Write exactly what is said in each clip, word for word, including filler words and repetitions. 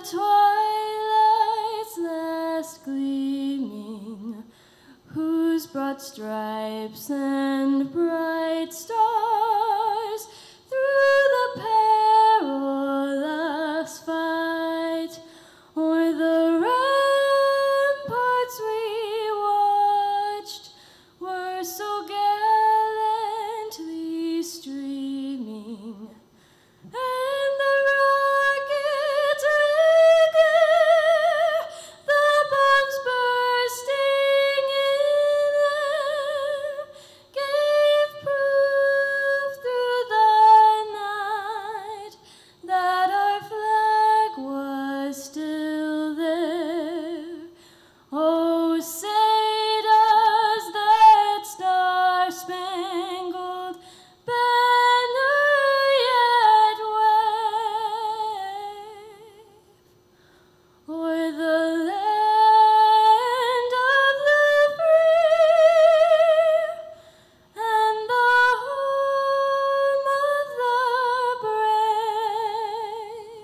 twilight's last gleaming, whose broad stripes and bright stars through the perilous fight o'er the ramparts we watched were so gallantly streaming, and the rockets' rigor, the bombs bursting in them, gave proof through the night that our flag was still there. Oh, say does that star-spangled banner yet wave o'er the land of the free and the home of the brave?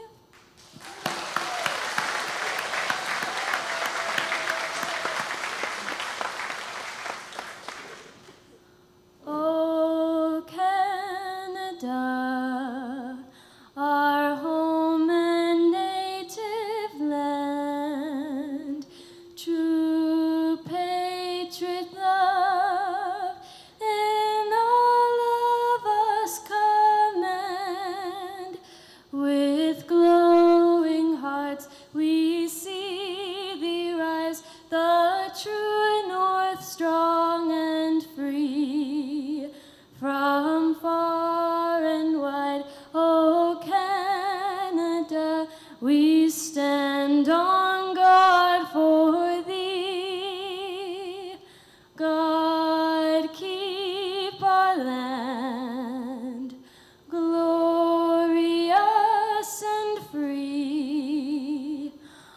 Oh, Canada, our home and native land, true patriot love in all of us command. With glowing hearts we see thee rise, the true north, strong and free. From far and wide, oh Canada, we stand on guard for thee. God keep our land glorious and free.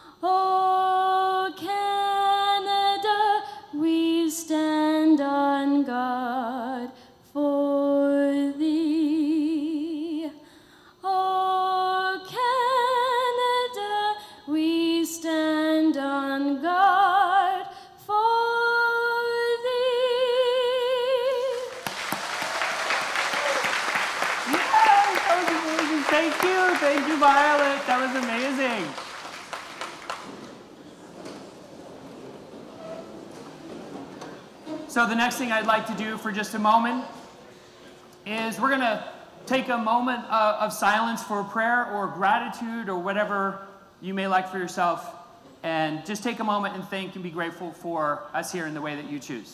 Oh Canada, we stand on guard for thee. Oh Canada, we stand on guard for thee. Yes, that was amazing. Thank you. Thank you, Violet. That was amazing. So the next thing I'd like to do for just a moment is we're going to take a moment uh, of silence for prayer or gratitude or whatever you may like for yourself, and just take a moment and thank and be grateful for us here in the way that you choose.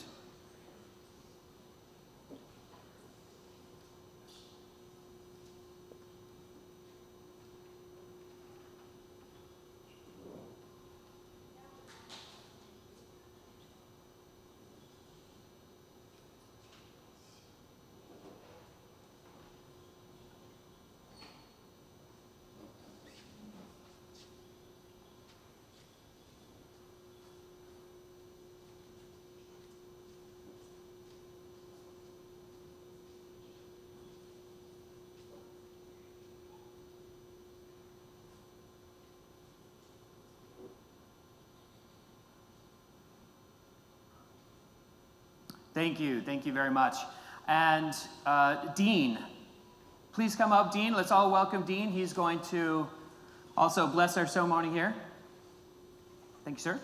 Thank you. Thank you very much. And uh, Dean, please come up. Dean, let's all welcome Dean. He's going to also bless our ceremony here. Thank you, sir.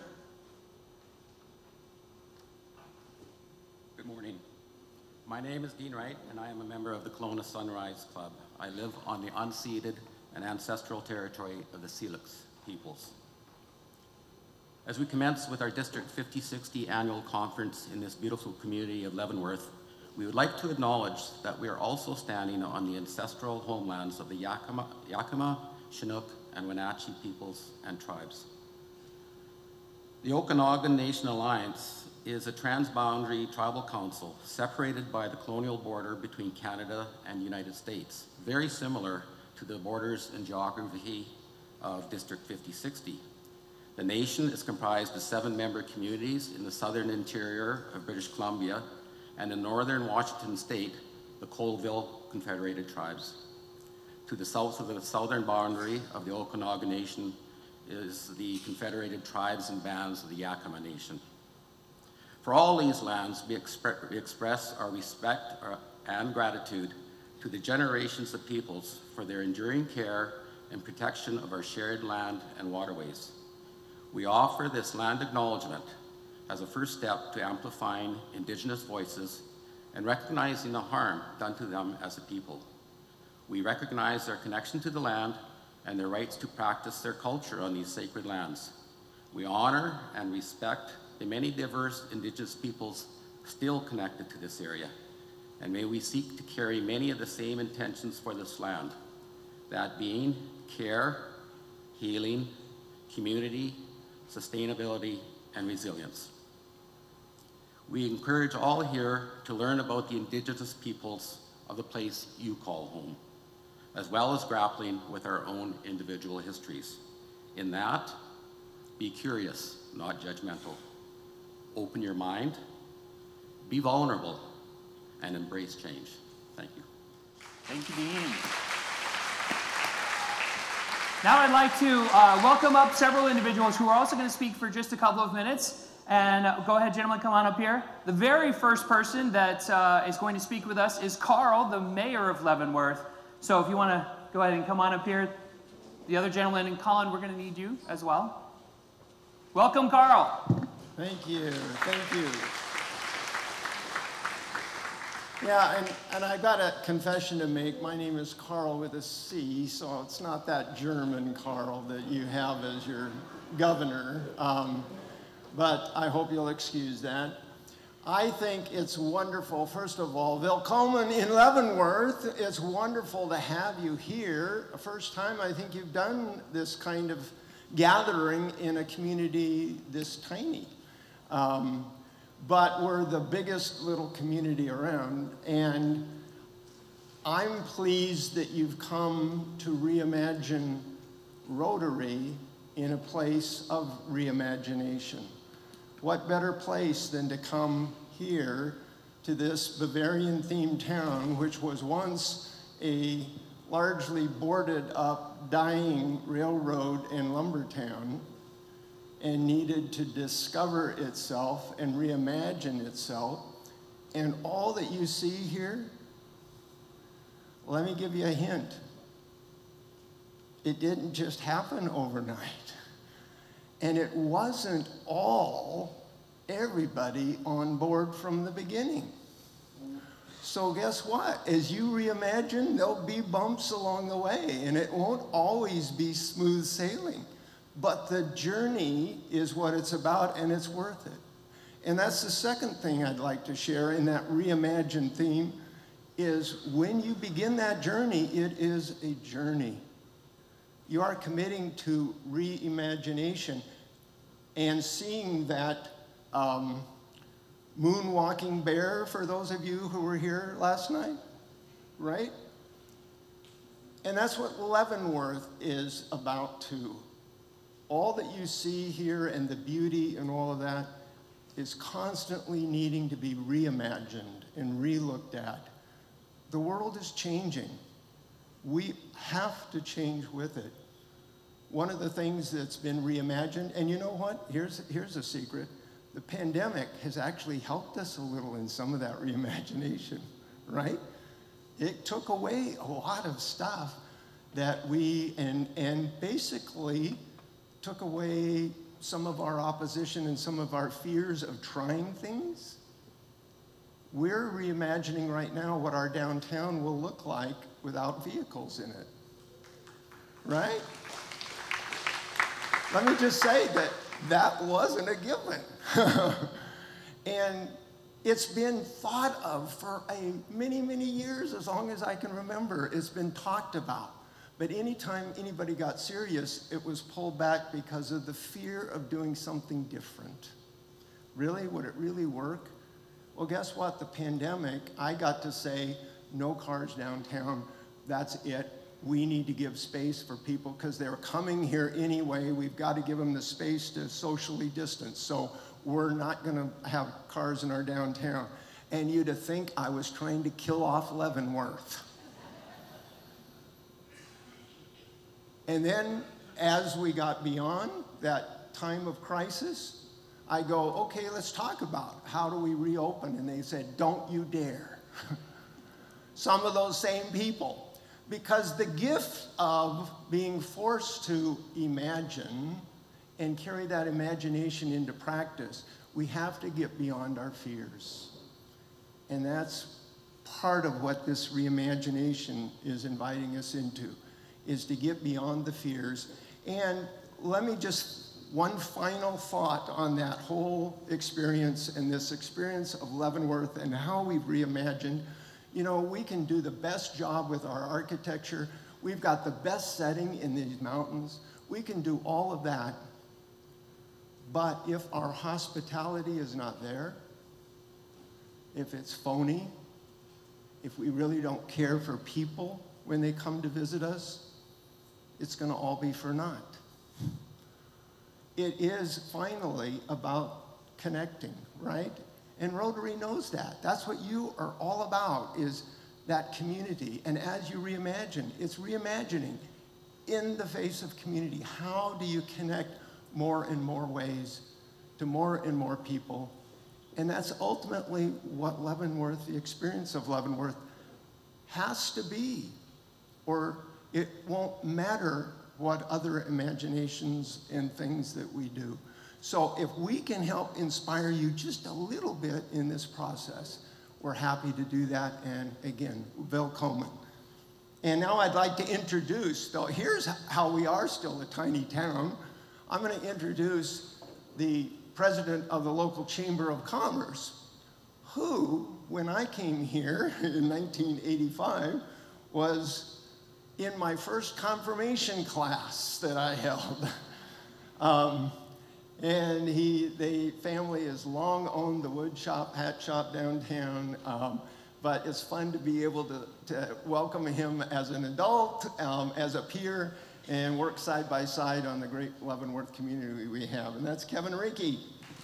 Good morning. My name is Dean Wright, and I am a member of the Kelowna Sunrise Club. I live on the unceded and ancestral territory of the Syilx peoples. As we commence with our District fifty sixty annual conference in this beautiful community of Leavenworth, we would like to acknowledge that we are also standing on the ancestral homelands of the Yakima, Yakima, Chinook, and Wenatchee peoples and tribes. The Okanagan Nation Alliance is a transboundary tribal council separated by the colonial border between Canada and the United States, very similar to the borders and geography of District fifty sixty. The nation is comprised of seven member communities in the southern interior of British Columbia and in northern Washington state, the Colville Confederated Tribes. To the south of the southern boundary of the Okanagan Nation is the Confederated Tribes and Bands of the Yakama Nation. For all these lands, we, expre we express our respect and gratitude to the generations of peoples for their enduring care and protection of our shared land and waterways. We offer this land acknowledgement as a first step to amplifying Indigenous voices and recognizing the harm done to them as a people. We recognize their connection to the land and their rights to practice their culture on these sacred lands. We honor and respect the many diverse Indigenous peoples still connected to this area, and may we seek to carry many of the same intentions for this land, that being care, healing, community, sustainability, and resilience. We encourage all here to learn about the Indigenous peoples of the place you call home, as well as grappling with our own individual histories. In that, be curious, not judgmental. Open your mind, be vulnerable, and embrace change. Thank you. Thank you, Dean. Now I'd like to uh, welcome up several individuals who are also going to speak for just a couple of minutes. And uh, go ahead, gentlemen, come on up here. The very first person that uh, is going to speak with us is Carl, the mayor of Leavenworth. So if you want to go ahead and come on up here. The other gentleman, and Colin, we're going to need you as well. Welcome, Carl. Thank you, thank you. Yeah, and, and I got a confession to make. My name is Carl with a C, so it's not that German Carl that you have as your governor, um, but I hope you'll excuse that. I think it's wonderful, first of all, Willkommen in Leavenworth. It's wonderful to have you here. First time I think you've done this kind of gathering in a community this tiny. Um, but we're the biggest little community around, and I'm pleased that you've come to reimagine Rotary in a place of reimagination. What better place than to come here to this Bavarian-themed town, which was once a largely boarded up, dying railroad and lumber town, and needed to discover itself and reimagine itself. And all that you see here, let me give you a hint. It didn't just happen overnight. And it wasn't all everybody on board from the beginning. So guess what? As you reimagine, there'll be bumps along the way, and it won't always be smooth sailing. But the journey is what it's about, and it's worth it. And that's the second thing I'd like to share in that reimagine theme, is when you begin that journey, it is a journey. You are committing to reimagination and seeing that um, moonwalking bear, for those of you who were here last night, right? And that's what Leavenworth is about too. All that you see here and the beauty and all of that is constantly needing to be reimagined and re-looked at. The world is changing. We have to change with it. One of the things that's been reimagined, and you know what? Here's, here's a secret. The pandemic has actually helped us a little in some of that reimagination, right? It took away a lot of stuff that we, and, and basically took away some of our opposition and some of our fears of trying things. We're reimagining right now what our downtown will look like without vehicles in it, right? Let me just say that that wasn't a given. And it's been thought of for a many, many years, as long as I can remember. It's been talked about. But anytime anybody got serious, it was pulled back because of the fear of doing something different. Really? Would it really work? Well, guess what? The pandemic, I got to say, no cars downtown. That's it. We need to give space for people because they're coming here anyway. We've got to give them the space to socially distance. So we're not going to have cars in our downtown. And you'd think I was trying to kill off Leavenworth. And then as we got beyond that time of crisis, I go, okay, let's talk about how do we reopen? And they said, don't you dare. Some of those same people. Because the gift of being forced to imagine and carry that imagination into practice, we have to get beyond our fears. And that's part of what this reimagination is inviting us into, is to get beyond the fears. And let me just, one final thought on that whole experience and this experience of Leavenworth and how we've reimagined. You know, we can do the best job with our architecture. We've got the best setting in these mountains. We can do all of that. But if our hospitality is not there, if it's phony, if we really don't care for people when they come to visit us, it's going to all be for naught. It is finally about connecting, right? And Rotary knows that. That's what you are all about, is that community. And as you reimagine, it's reimagining in the face of community. How do you connect more and more ways to more and more people? And that's ultimately what Leavenworth, the experience of Leavenworth, has to be. Or it won't matter what other imaginations and things that we do. So if we can help inspire you just a little bit in this process, we're happy to do that. And again, willkommen. And now I'd like to introduce, though here's how we are still a tiny town. I'm going to introduce the president of the local Chamber of Commerce, who, when I came here in nineteen eighty-five, was in my first confirmation class that I held. um, And he, the family has long owned the wood shop, hat shop downtown, um, but it's fun to be able to, to welcome him as an adult, um, as a peer, and work side by side on the great Leavenworth community we have. And that's Kevin Rickey.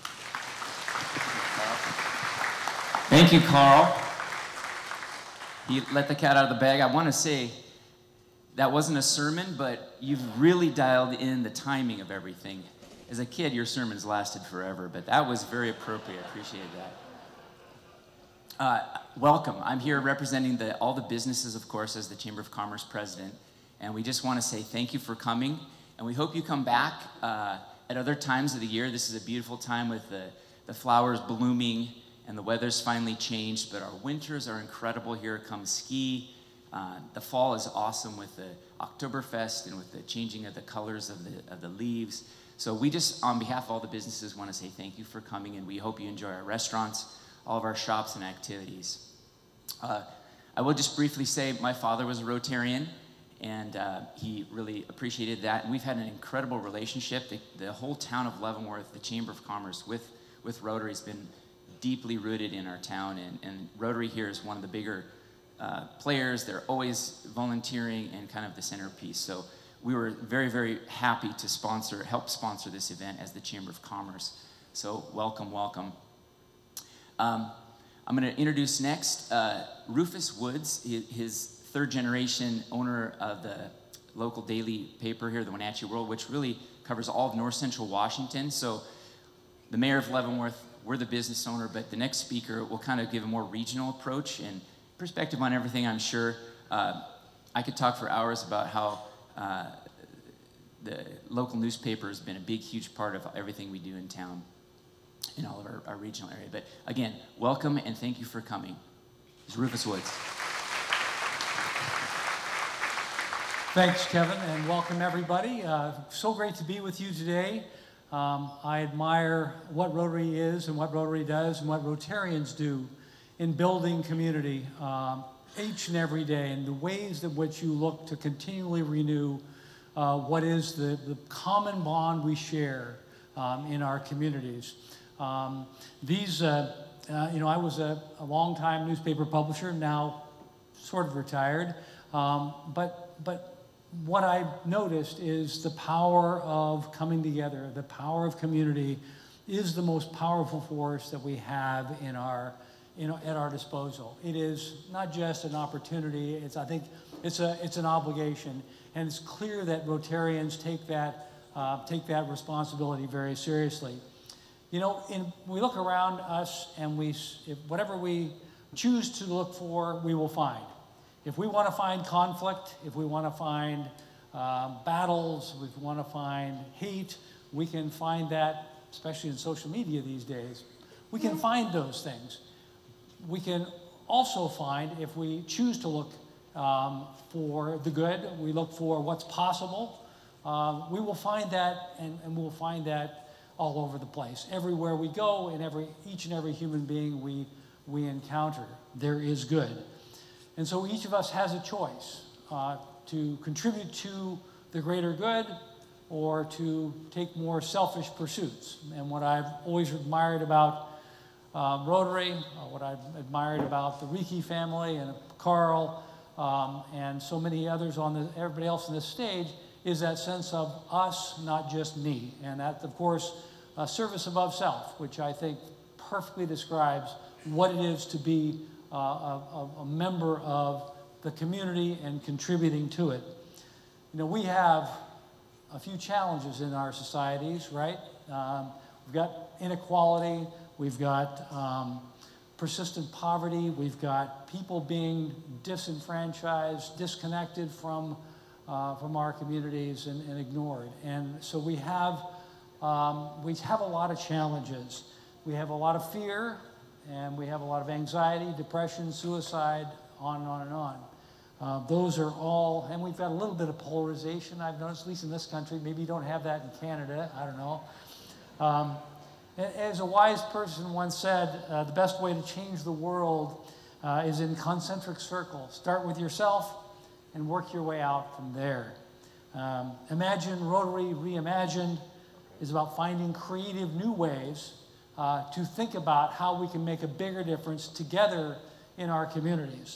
Thank you, Carl. He let the cat out of the bag. I want to say that wasn't a sermon, but you've really dialed in the timing of everything. As a kid, your sermons lasted forever, but that was very appropriate. I appreciate that. Uh, welcome. I'm here representing the, all the businesses, of course, as the Chamber of Commerce president, and we just want to say thank you for coming, and we hope you come back uh, at other times of the year. This is a beautiful time with the, the flowers blooming, and the weather's finally changed, but our winters are incredible here. Come ski. Uh, the fall is awesome with the Oktoberfest and with the changing of the colors of the, of the leaves. So we just, on behalf of all the businesses, want to say thank you for coming, and we hope you enjoy our restaurants, all of our shops and activities. Uh, I will just briefly say my father was a Rotarian, and uh, he really appreciated that. And we've had an incredible relationship. The, the whole town of Leavenworth, the Chamber of Commerce with, with Rotary has been deeply rooted in our town, and, and Rotary here is one of the bigger uh, players. They're always volunteering and kind of the centerpiece. So we were very, very happy to sponsor, help sponsor this event as the Chamber of Commerce. So welcome, welcome. Um, I'm going to introduce next uh, Rufus Woods, his third generation owner of the local daily paper here, the Wenatchee World, which really covers all of north central Washington. So the mayor of Leavenworth, we're the business owner, but the next speaker will kind of give a more regional approach and perspective on everything, I'm sure. Uh, I could talk for hours about how Uh, the local newspaper has been a big, huge part of everything we do in town, in all of our, our regional area. But again, welcome and thank you for coming. It's Rufus Woods. Thanks, Kevin, and welcome everybody. Uh, so great to be with you today. Um, I admire what Rotary is and what Rotary does and what Rotarians do in building community um, each and every day, and the ways in which you look to continually renew uh, what is the, the common bond we share um, in our communities. Um, these, uh, uh, you know, I was a, a long-time newspaper publisher, now sort of retired, um, but, but what I noticed is the power of coming together, the power of community is the most powerful force that we have in our You know, at our disposal. It is not just an opportunity, it's, I think it's, a, it's an obligation. And it's clear that Rotarians take that, uh, take that responsibility very seriously. You know, in, we look around us and we, if whatever we choose to look for, we will find. If we want to find conflict, if we want to find uh, battles, if we want to find hate, we can find that, especially in social media these days. We can find those things. We can also find, if we choose to look um, for the good, we look for what's possible, um, we will find that, and, and we'll find that all over the place. Everywhere we go, in every, each and every human being we, we encounter, there is good. And so each of us has a choice uh, to contribute to the greater good or to take more selfish pursuits. And what I've always admired about uh, Rotary, uh, what I've admired about the Riki family and Carl um, and so many others on the, everybody else on this stage, is that sense of us, not just me. And that, of course, uh, service above self, which I think perfectly describes what it is to be uh, a, a member of the community and contributing to it. You know, we have a few challenges in our societies, right? Um, we've got inequality, we've got um, persistent poverty, we've got people being disenfranchised, disconnected from, uh, from our communities and, and ignored. And so we have, um, we have a lot of challenges. We have a lot of fear, and we have a lot of anxiety, depression, suicide, on and on and on. Uh, those are all, and we've got a little bit of polarization, I've noticed, at least in this country. Maybe you don't have that in Canada, I don't know. Um, as a wise person once said, uh, the best way to change the world uh, is in concentric circles. Start with yourself and work your way out from there. Um, Imagine Rotary Reimagined is about finding creative new ways uh, to think about how we can make a bigger difference together in our communities.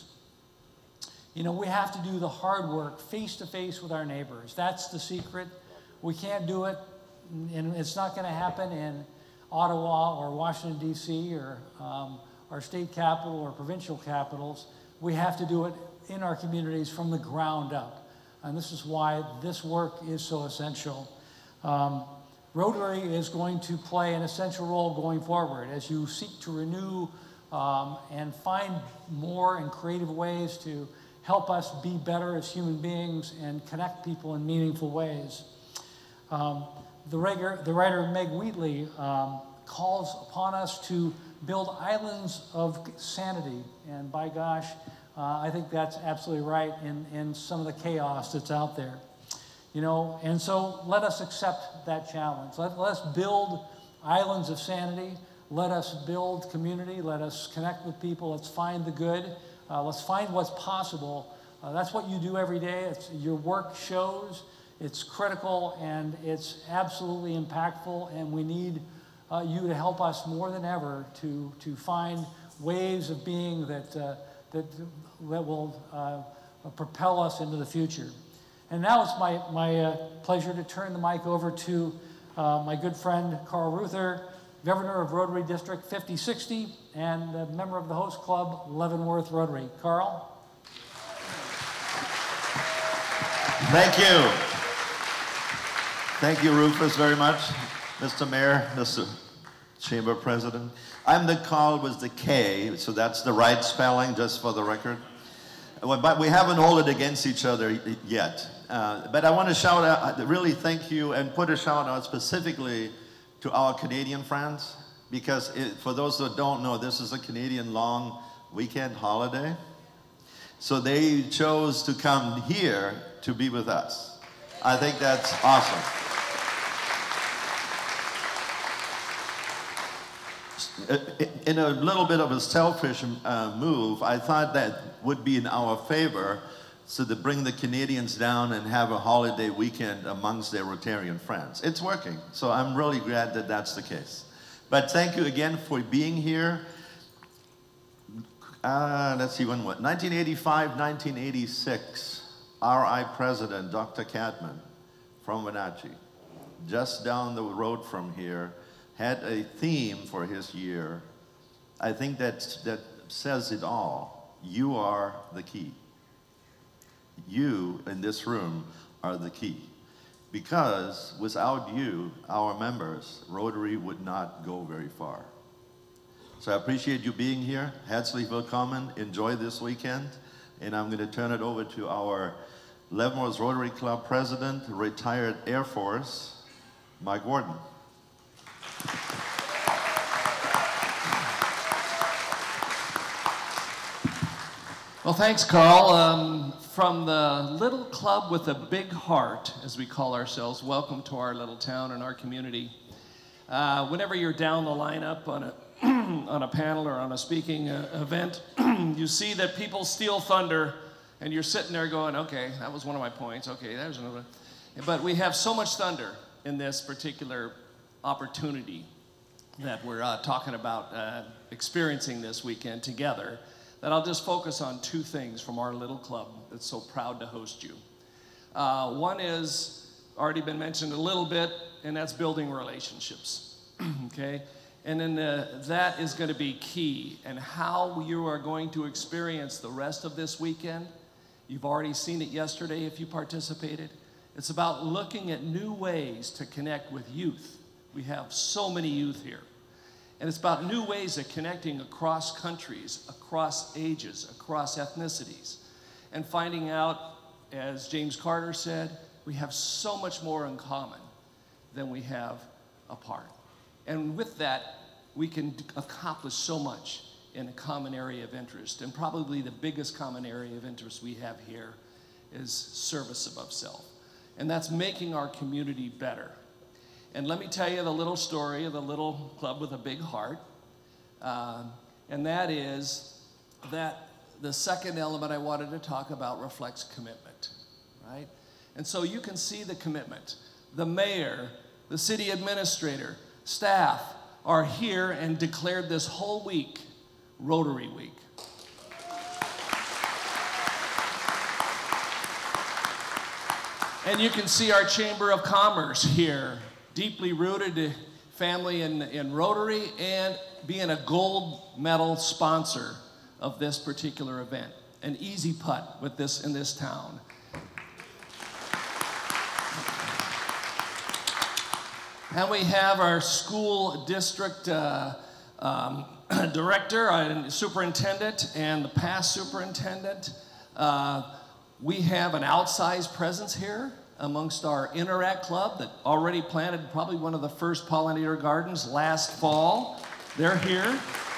You know, we have to do the hard work face to face with our neighbors. That's the secret. We can't do it, and it's not going to happen in Ottawa or Washington, D C or um, our state capital or provincial capitals. We have to do it in our communities from the ground up. And this is why this work is so essential. Um, Rotary is going to play an essential role going forward as you seek to renew um, and find more and creative ways to help us be better as human beings and connect people in meaningful ways. Um, the, writer, the writer Meg Wheatley um, calls upon us to build islands of sanity, and by gosh, uh, I think that's absolutely right in, in some of the chaos that's out there. You know, and so let us accept that challenge. Let, let us build islands of sanity. Let us build community. Let us connect with people. Let's find the good. Uh, let's find what's possible. Uh, that's what you do every day. It's, your work shows. It's critical and it's absolutely impactful, and we need uh, you to help us more than ever to, to find ways of being that, uh, that, that will uh, propel us into the future. And now it's my, my uh, pleasure to turn the mic over to uh, my good friend Carl Ruther, Governor of Rotary District fifty sixty and a member of the host club, Leavenworth Rotary. Carl? Thank you. Thank you, Rufus, very much. Mister Mayor, Mister Chamber President. I'm the Carl with the K, so that's the right spelling, just for the record. But we haven't hold it against each other yet. Uh, but I want to shout out, really thank you, and put a shout out specifically to our Canadian friends, because it, for those that don't know, this is a Canadian long weekend holiday. So they chose to come here to be with us. I think that's awesome. In a little bit of a selfish uh, move, I thought that would be in our favor, so to bring the Canadians down and have a holiday weekend amongst their Rotarian friends. It's working, so I'm really glad that that's the case. But thank you again for being here. Uh, let's see, when what? nineteen eighty-five, nineteen eighty-six, R I President Doctor Cadman from Wenatchee, just down the road from here, had a theme for his year. I think that, that says it all. You are the key. You in this room are the key. Because without you, our members, Rotary would not go very far. So I appreciate you being here. Herzlich willkommen. Enjoy this weekend. And I'm going to turn it over to our Leavenworth Rotary Club President, retired Air Force, Mike Warden. Well, thanks, Carl. Um, from the little club with a big heart, as we call ourselves, welcome to our little town and our community. Uh, whenever you're down the lineup on a on a panel or on a speaking uh, event, you see that people steal thunder, and you're sitting there going, okay, that was one of my points. Okay, there's another. But we have so much thunder in this particular opportunity that we're uh, talking about uh, experiencing this weekend together, that I'll just focus on two things from our little club that's so proud to host you. Uh, one is, already been mentioned a little bit, and that's building relationships, okay? And then uh, that is going to be key. And how you are going to experience the rest of this weekend, you've already seen it yesterday if you participated. It's about looking at new ways to connect with youth. We have so many youth here. And it's about new ways of connecting across countries, across ages, across ethnicities. And finding out, as James Carter said, we have so much more in common than we have apart. And with that, we can accomplish so much in a common area of interest. And probably the biggest common area of interest we have here is service above self. And that's making our community better. And let me tell you the little story of the little club with a big heart. Uh, and that is that the second element I wanted to talk about reflects commitment, right? And so you can see the commitment. The mayor, the city administrator, staff are here and declared this whole week Rotary Week. And you can see our Chamber of Commerce here, deeply rooted family in, in Rotary and being a gold medal sponsor of this particular event. An easy putt with this in this town. And we have our school district uh, um, director and superintendent and the past superintendent. Uh, we have an outsized presence here amongst our Interact Club that already planted probably one of the first pollinator gardens last fall. They're here.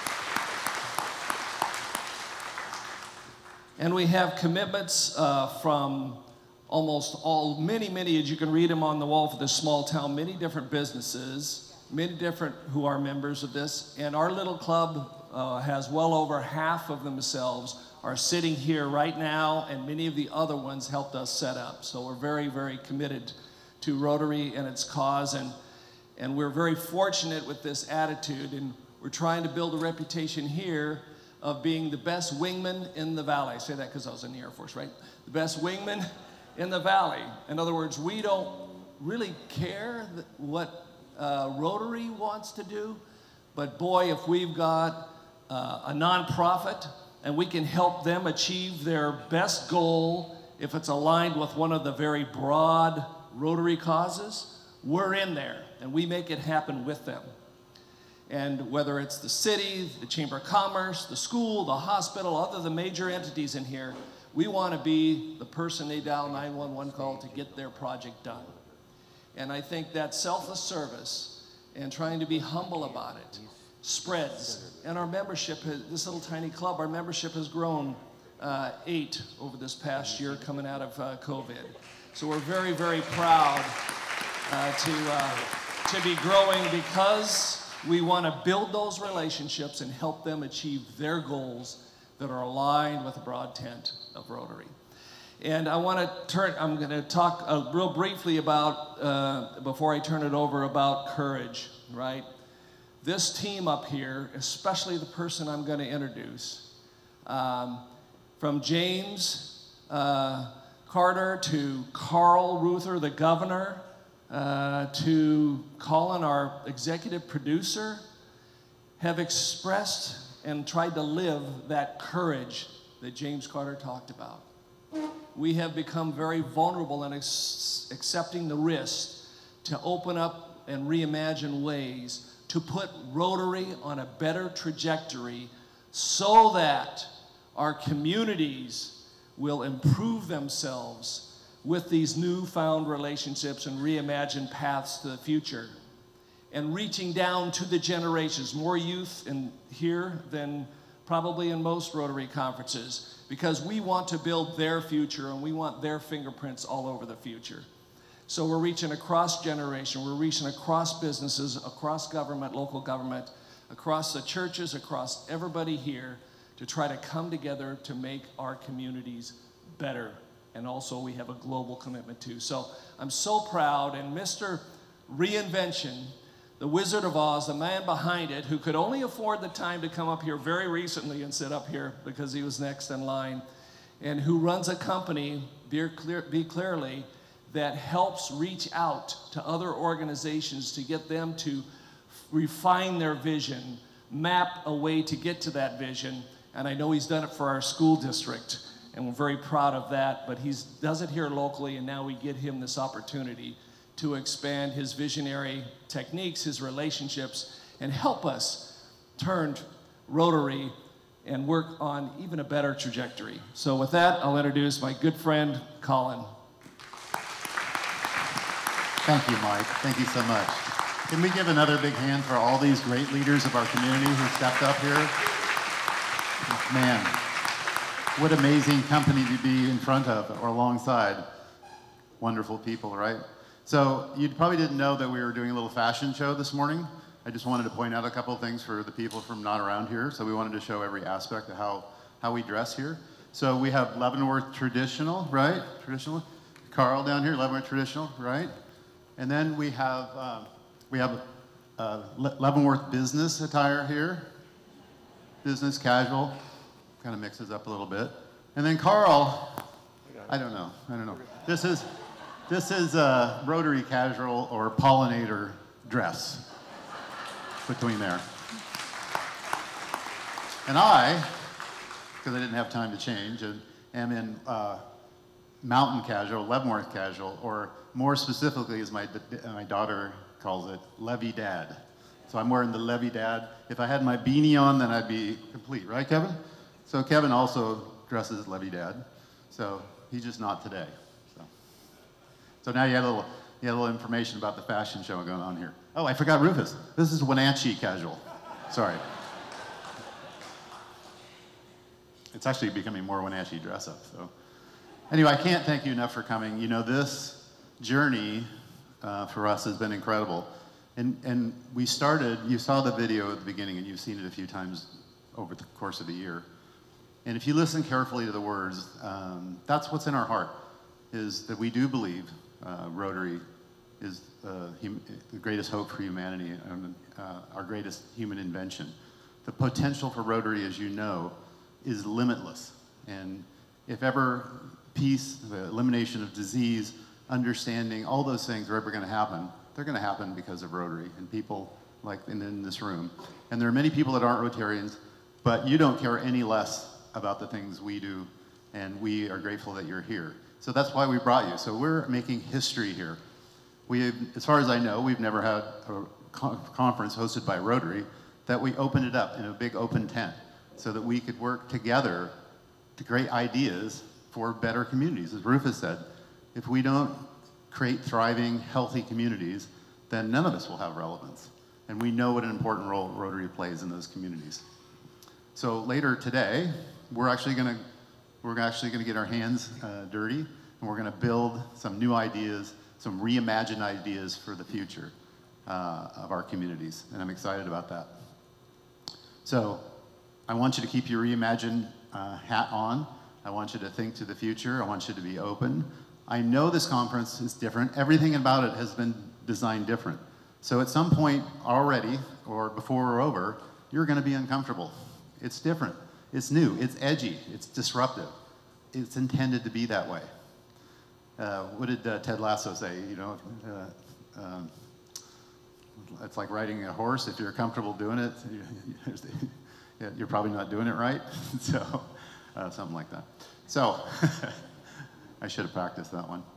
And we have commitments uh, from almost all, many, many, as you can read them on the wall for this small town, many different businesses, many different who are members of this. And our little club uh, has well over half of themselves are sitting here right now, and many of the other ones helped us set up. So we're very, very committed to Rotary and its cause, and, and we're very fortunate with this attitude, and we're trying to build a reputation here of being the best wingman in the valley. I say that because I was in the Air Force, right? The best wingman in the valley. In other words, we don't really care what uh, Rotary wants to do, but boy, if we've got uh, a nonprofit and we can help them achieve their best goal, if it's aligned with one of the very broad Rotary causes, we're in there and we make it happen with them. And whether it's the city, the Chamber of Commerce, the school, the hospital, other the major entities in here, we want to be the person they dial nine one one call to get their project done. And I think that selfless service and trying to be humble about it spreads. And our membership, has, this little tiny club, our membership has grown uh, eight over this past year coming out of uh, COVID. So we're very, very proud uh, to, uh, to be growing because we want to build those relationships and help them achieve their goals that are aligned with the broad tent of Rotary. And I want to turn, I'm going to talk uh, real briefly about, uh, before I turn it over, about courage, right? This team up here, especially the person I'm going to introduce, um, from James uh, Carter to Carl Ruther, the governor, uh, to Colin, our executive producer, have expressed and tried to live that courage that James Carter talked about. we have become very vulnerable in ex- accepting the risk to open up and reimagine ways to put Rotary on a better trajectory so that our communities will improve themselves with these newfound relationships and reimagined paths to the future. And reaching down to the generations, more youth in here than probably in most Rotary conferences, because we want to build their future and we want their fingerprints all over the future. So we're reaching across generation, we're reaching across businesses, across government, local government, across the churches, across everybody here to try to come together to make our communities better. And also we have a global commitment too. So I'm so proud, and Mister Reinvention, the Wizard of Oz, the man behind it, who could only afford the time to come up here very recently and sit up here because he was next in line, and who runs a company, Be, Clear, Be Clearly, that helps reach out to other organizations to get them to refine their vision, map a way to get to that vision. And I know he's done it for our school district, and we're very proud of that, but he does it here locally, and now we get him this opportunity to expand his visionary techniques, his relationships, and help us turn Rotary and work on even a better trajectory. So with that, I'll introduce my good friend, Colin. Thank you, Mike. Thank you so much. Can we give another big hand for all these great leaders of our community who stepped up here? Man, what amazing company to be in front of or alongside wonderful people, right? So you probably didn't know that we were doing a little fashion show this morning. I just wanted to point out a couple of things for the people from not around here. So we wanted to show every aspect of how, how we dress here. So we have Leavenworth Traditional, right? Traditional. Carl down here, Leavenworth Traditional, right? And then we have, uh, we have uh, Le Leavenworth Business attire here. Business casual, kind of mixes up a little bit. And then Carl, I don't know, I don't know. This is, this is a Rotary casual or pollinator dress between there. And I, because I didn't have time to change, and am in uh, mountain casual, Leavenworth casual, or more specifically, as my, my daughter calls it, Levy Dad. So I'm wearing the Levy Dad. If I had my beanie on, then I'd be complete, right, Kevin? So Kevin also dresses Levy Dad. So he's just not today. So, so now you had a little, you had a little information about the fashion show going on here. Oh, I forgot Rufus. This is Wenatchee casual. Sorry. It's actually becoming more Wenatchee dress up. So anyway, I can't thank you enough for coming. You know, this journey uh, for us has been incredible. And, and we started, you saw the video at the beginning, and you've seen it a few times over the course of the year. And if you listen carefully to the words, um, that's what's in our heart, is that we do believe uh, Rotary is uh, hum the greatest hope for humanity, and uh, our greatest human invention. The potential for Rotary, as you know, is limitless. And if ever peace, the elimination of disease, understanding, all those things are ever going to happen, they're going to happen because of Rotary and people like in, in this room. And there are many people that aren't Rotarians, but you don't care any less about the things we do, and we are grateful that you're here. So that's why we brought you. So we're making history here. We have, as far as I know, we've never had a con conference hosted by Rotary that we opened it up in a big open tent so that we could work together to create ideas for better communities. As Rufus said, if we don't create thriving, healthy communities, then none of us will have relevance. And we know what an important role Rotary plays in those communities. So later today, we're actually gonna, we're actually gonna get our hands uh, dirty, and we're gonna build some new ideas, some reimagined ideas for the future uh, of our communities. And I'm excited about that. So I want you to keep your reimagined uh, hat on. I want you to think to the future. I want you to be open. I know this conference is different. Everything about it has been designed different. So at some point already, or before we're over, you're gonna be uncomfortable. It's different, it's new, it's edgy, it's disruptive. It's intended to be that way. Uh, what did uh, Ted Lasso say? You know, uh, um, it's like riding a horse. If you're comfortable doing it, you're probably not doing it right. So, uh, something like that. So, I should have practiced that one.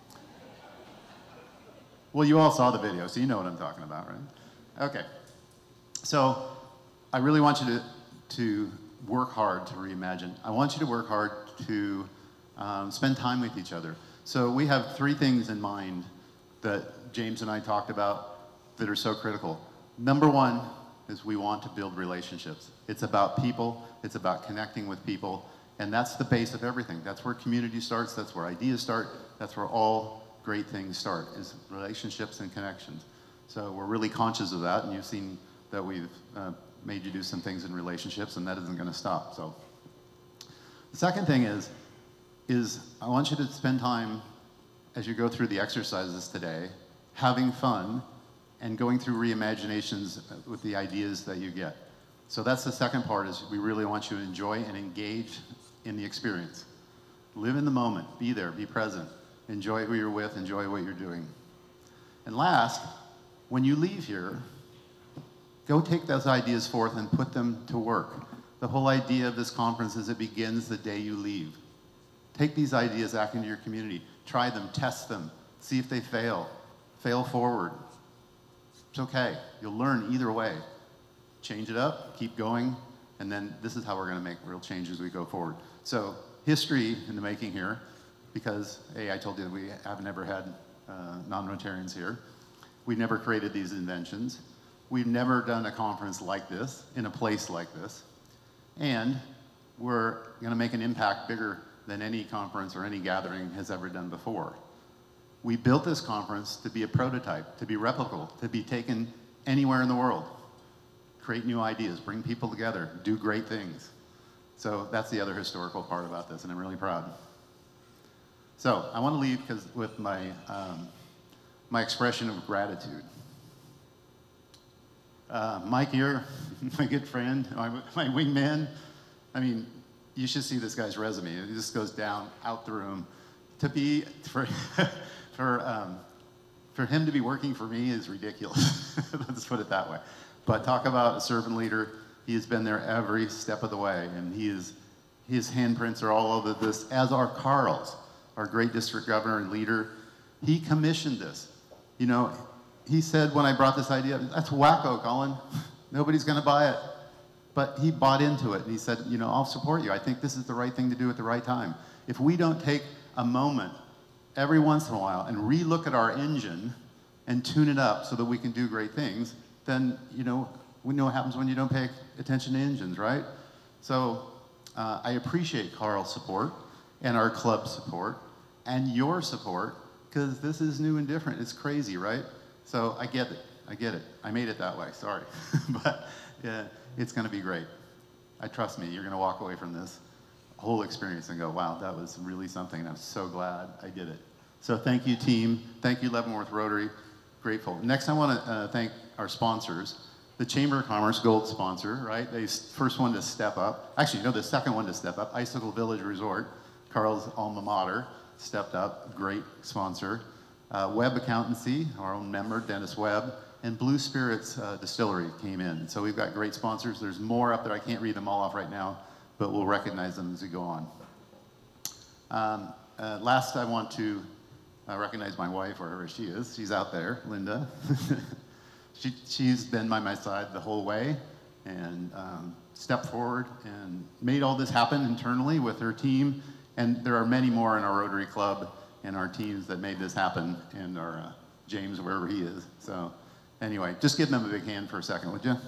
Well, you all saw the video, so you know what I'm talking about, right? Okay. So I really want you to, to work hard to reimagine. I want you to work hard to um, spend time with each other. So we have three things in mind that James and I talked about that are so critical. Number one is we want to build relationships. It's about people, it's about connecting with people, and that's the base of everything. That's where community starts, that's where ideas start, that's where all great things start, is relationships and connections. So we're really conscious of that, and you've seen that we've uh, made you do some things in relationships, and that isn't gonna stop, so. The second thing is, is I want you to spend time as you go through the exercises today, having fun, and going through reimaginations with the ideas that you get. So that's the second part, is we really want you to enjoy and engage in the experience. Live in the moment, be there, be present, enjoy who you're with, enjoy what you're doing. And last, when you leave here, go take those ideas forth and put them to work. The whole idea of this conference is it begins the day you leave. Take these ideas back into your community, try them, test them, see if they fail, fail forward. It's okay, you'll learn either way. Change it up, keep going, and then this is how we're gonna make real change as we go forward. So history in the making here, because A, I told you that we have never had uh, non-Rotarians here. We've never created these inventions. We've never done a conference like this, in a place like this. And we're gonna make an impact bigger than any conference or any gathering has ever done before. We built this conference to be a prototype, to be replicable, to be taken anywhere in the world. Create new ideas, bring people together, do great things. So that's the other historical part about this, and I'm really proud. So I want to leave because with my, um, my expression of gratitude. Uh, Mike here, my good friend, my, my wingman. I mean, you should see this guy's resume. It just goes down, out the room. To be, for, for, um, for him to be working for me is ridiculous. Let's put it that way. But talk about a servant leader. He has been there every step of the way, and he is, his handprints are all over this, as are Carl's, our great district governor and leader. He commissioned this. You know, he said when I brought this idea, that's wacko, Colin. Nobody's gonna buy it. But he bought into it, and he said, you know, I'll support you. I think this is the right thing to do at the right time. If we don't take a moment every once in a while and re-look at our engine and tune it up so that we can do great things, then, you know, we know what happens when you don't pay attention to engines, right? So uh, I appreciate Carl's support and our club's support and your support, because this is new and different. It's crazy, right? So I get it, I get it. I made it that way, sorry. But yeah, it's gonna be great. I trust me, you're gonna walk away from this whole experience and go, wow, that was really something, and I'm so glad I did it. So thank you, team. Thank you, Leavenworth Rotary. Grateful. Next, I want to uh, thank our sponsors. The Chamber of Commerce, gold sponsor, right? They first one to step up. Actually, no, the second one to step up. Icicle Village Resort, Carl's alma mater, stepped up. Great sponsor. Uh, Webb Accountancy, our own member, Dennis Webb, and Blue Spirits uh, Distillery came in. So we've got great sponsors. There's more up there. I can't read them all off right now, but we'll recognize them as we go on. Um, uh, last, I want to uh, recognize my wife, wherever she is. She's out there, Linda. she, she's been by my side the whole way and um, stepped forward and made all this happen internally with her team. And there are many more in our Rotary Club and our teams that made this happen, and our uh, James, wherever he is. So anyway, just give them a big hand for a second, would you?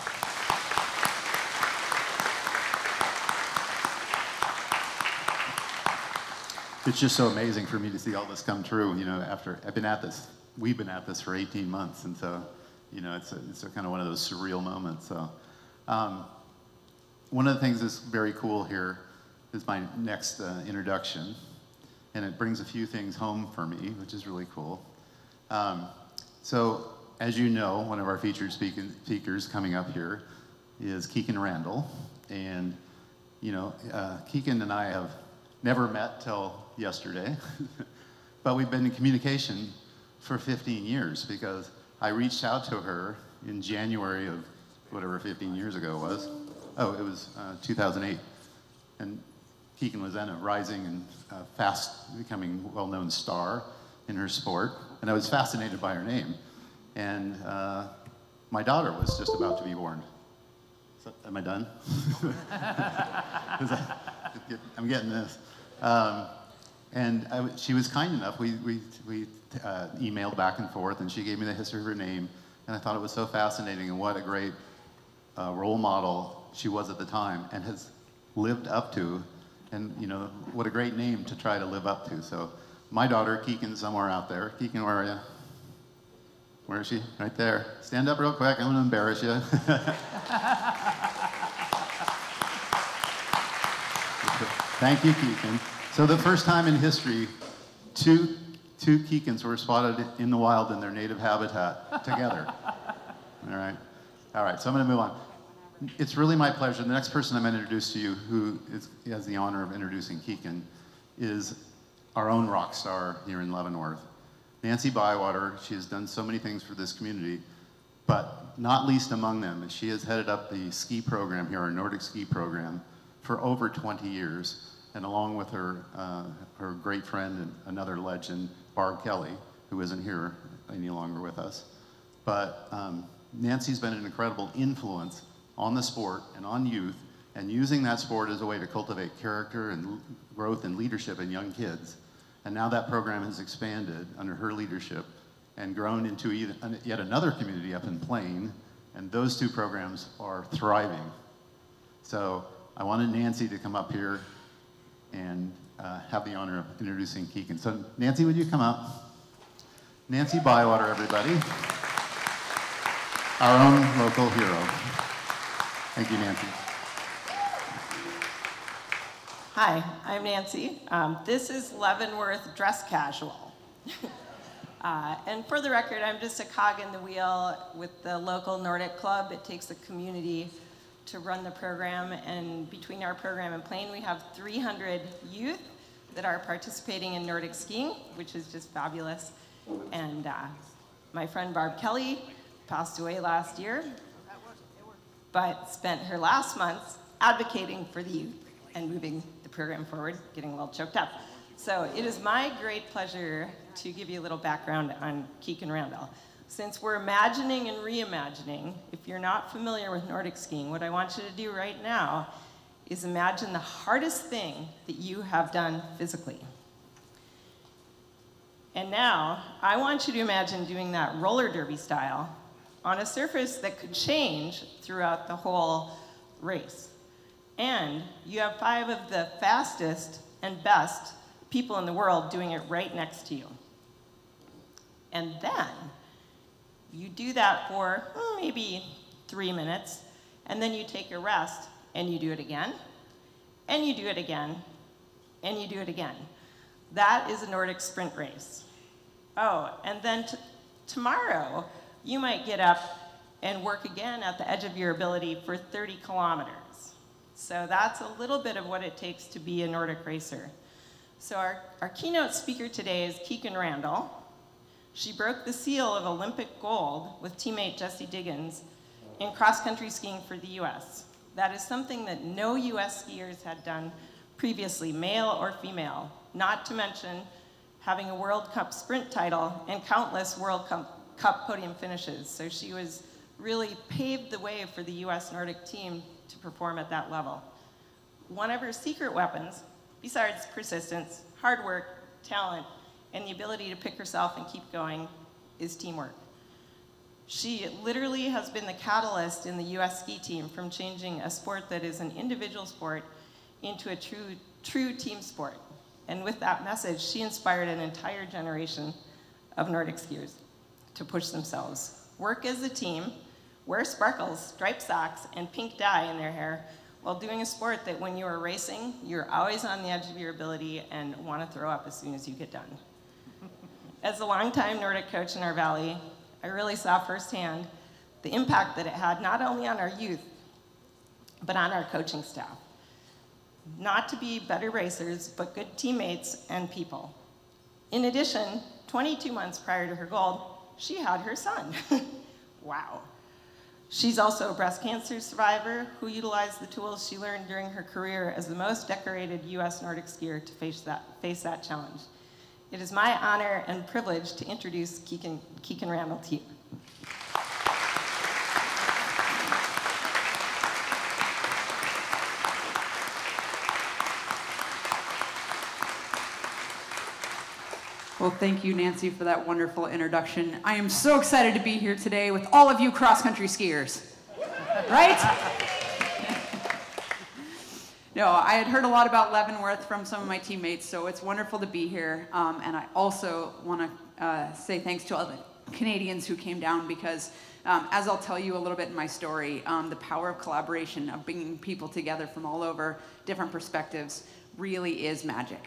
It's just so amazing for me to see all this come true, you know, after I've been at this, we've been at this for eighteen months, and so, you know, it's a, it's a kind of one of those surreal moments. So, um, one of the things that's very cool here is my next uh, introduction, and it brings a few things home for me, which is really cool. Um, so, as you know, one of our featured speaking, speakers coming up here is Keegan Randall, and, you know, uh, Keegan and I have never met till yesterday, but we've been in communication for fifteen years, because I reached out to her in January of whatever fifteen years ago was. Oh, it was uh, two thousand eight. And Keegan was then a rising and uh, fast becoming well-known star in her sport, and I was fascinated by her name. And uh, my daughter was just about to be born. So, am I done? I'm getting this. Um, and I, she was kind enough. We, we, we uh, emailed back and forth, and she gave me the history of her name. And I thought it was so fascinating, and what a great uh, role model she was at the time, and has lived up to. And you know, what a great name to try to live up to. So my daughter, Keegan's somewhere out there. Keegan, where are you? Where is she? Right there. Stand up real quick. I'm going to embarrass you. Thank you, Keegan. So the first time in history, two, two Keegans were spotted in the wild in their native habitat together. All right. All right, so I'm going to move on. It's really my pleasure. The next person I'm going to introduce to you, who is, has the honor of introducing Keegan, is our own rock star here in Leavenworth. Nancy Bywater. She has done so many things for this community, but not least among them, she has headed up the ski program here, our Nordic ski program, for over twenty years, and along with her, uh, her great friend and another legend, Barb Kelly, who isn't here any longer with us. But um, Nancy's been an incredible influence on the sport and on youth, and using that sport as a way to cultivate character and growth and leadership in young kids. And now that program has expanded under her leadership and grown into yet another community up in Plain, and those two programs are thriving. So I wanted Nancy to come up here and uh, have the honor of introducing Keegan. So Nancy, would you come up? Nancy Bywater, everybody. Our own local hero. Thank you, Nancy. Hi, I'm Nancy. Um, this is Leavenworth Dress Casual. uh, and for the record, I'm just a cog in the wheel with the local Nordic club. It takes a community to run the program, and between our program and Plain, we have three hundred youth that are participating in Nordic skiing, which is just fabulous. And uh, my friend Barb Kelly passed away last year, but spent her last months advocating for the youth and moving the program forward, getting a little choked up. So it is my great pleasure to give you a little background on Keegan Randall. Since we're imagining and reimagining, if you're not familiar with Nordic skiing, what I want you to do right now is imagine the hardest thing that you have done physically. And now, I want you to imagine doing that roller derby style on a surface that could change throughout the whole race. And you have five of the fastest and best people in the world doing it right next to you. And then you do that for hmm, maybe three minutes, and then you take a rest, and you do it again, and you do it again, and you do it again. That is a Nordic sprint race. Oh, and then t tomorrow, you might get up and work again at the edge of your ability for thirty kilometers. So that's a little bit of what it takes to be a Nordic racer. So our, our keynote speaker today is Keegan Randall. She broke the seal of Olympic gold with teammate Jessie Diggins in cross-country skiing for the U S. That is something that no U S skiers had done previously, male or female, not to mention having a World Cup sprint title and countless World Cup, Cup podium finishes. So she was really paved the way for the U S Nordic team to perform at that level. One of her secret weapons, besides persistence, hard work, talent, and the ability to pick herself and keep going, is teamwork. She literally has been the catalyst in the U S ski team from changing a sport that is an individual sport into a true, true team sport. And with that message, she inspired an entire generation of Nordic skiers to push themselves, work as a team, wear sparkles, striped socks, and pink dye in their hair while doing a sport that when you are racing, you're always on the edge of your ability and want to throw up as soon as you get done. As a longtime Nordic coach in our valley, I really saw firsthand the impact that it had not only on our youth, but on our coaching staff. Not to be better racers, but good teammates and people. In addition, twenty-two months prior to her gold, she had her son. Wow. She's also a breast cancer survivor who utilized the tools she learned during her career as the most decorated U S Nordic skier to face that, face that challenge. It is my honor and privilege to introduce Keegan, Keegan Randall to you. Well, thank you, Nancy, for that wonderful introduction. I am so excited to be here today with all of you cross-country skiers, right? No, I had heard a lot about Leavenworth from some of my teammates, so it's wonderful to be here. Um, and I also want to uh, say thanks to all the Canadians who came down because, um, as I'll tell you a little bit in my story, um, the power of collaboration, of bringing people together from all over, different perspectives, really is magic.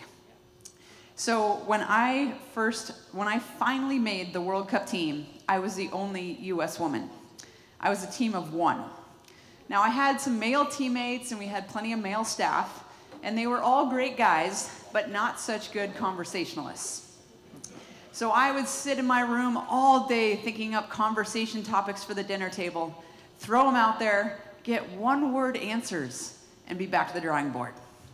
So when I first, when I finally made the World Cup team, I was the only U S woman. I was a team of one. Now I had some male teammates and we had plenty of male staff, and they were all great guys, but not such good conversationalists. So I would sit in my room all day thinking up conversation topics for the dinner table, throw them out there, get one-word answers, and be back to the drawing board.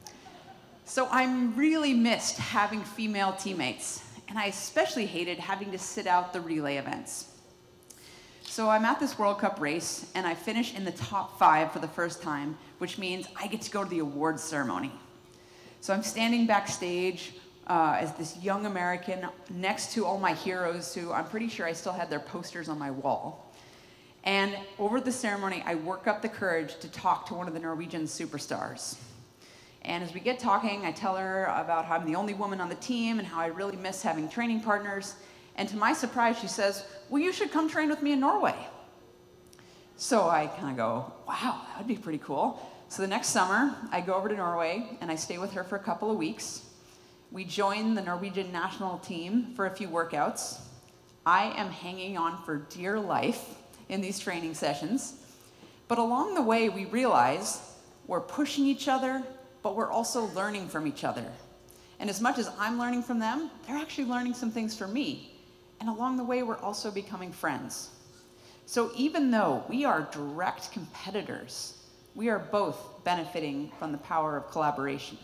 So I really missed having female teammates, and I especially hated having to sit out the relay events. So I'm at this World Cup race, and I finish in the top five for the first time, which means I get to go to the awards ceremony. So I'm standing backstage uh, as this young American next to all my heroes who I'm pretty sure I still had their posters on my wall. And over the ceremony, I work up the courage to talk to one of the Norwegian superstars. And as we get talking, I tell her about how I'm the only woman on the team and how I really miss having training partners. And to my surprise, she says, well, you should come train with me in Norway. So I kind of go, wow, that would be pretty cool. So the next summer, I go over to Norway and I stay with her for a couple of weeks. We join the Norwegian national team for a few workouts. I am hanging on for dear life in these training sessions. But along the way, we realize we're pushing each other, but we're also learning from each other. And as much as I'm learning from them, they're actually learning some things from me. And along the way, we're also becoming friends. So even though we are direct competitors, we are both benefiting from the power of collaboration.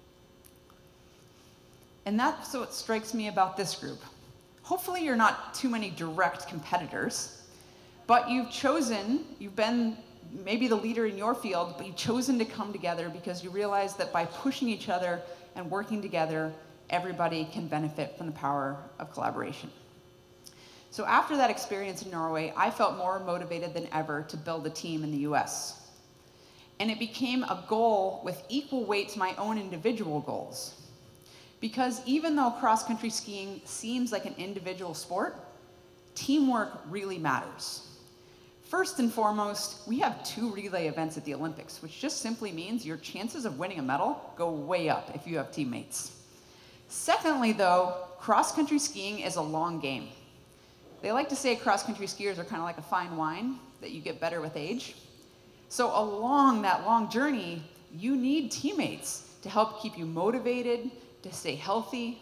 And that's what strikes me about this group. Hopefully you're not too many direct competitors, but you've chosen, you've been maybe the leader in your field, but you've chosen to come together because you realize that by pushing each other and working together, everybody can benefit from the power of collaboration. So after that experience in Norway, I felt more motivated than ever to build a team in the U S. And it became a goal with equal weight to my own individual goals. Because even though cross-country skiing seems like an individual sport, teamwork really matters. First and foremost, we have two relay events at the Olympics, which just simply means your chances of winning a medal go way up if you have teammates. Secondly, though, cross-country skiing is a long game. They like to say cross-country skiers are kind of like a fine wine, that you get better with age. So along that long journey, you need teammates to help keep you motivated, to stay healthy.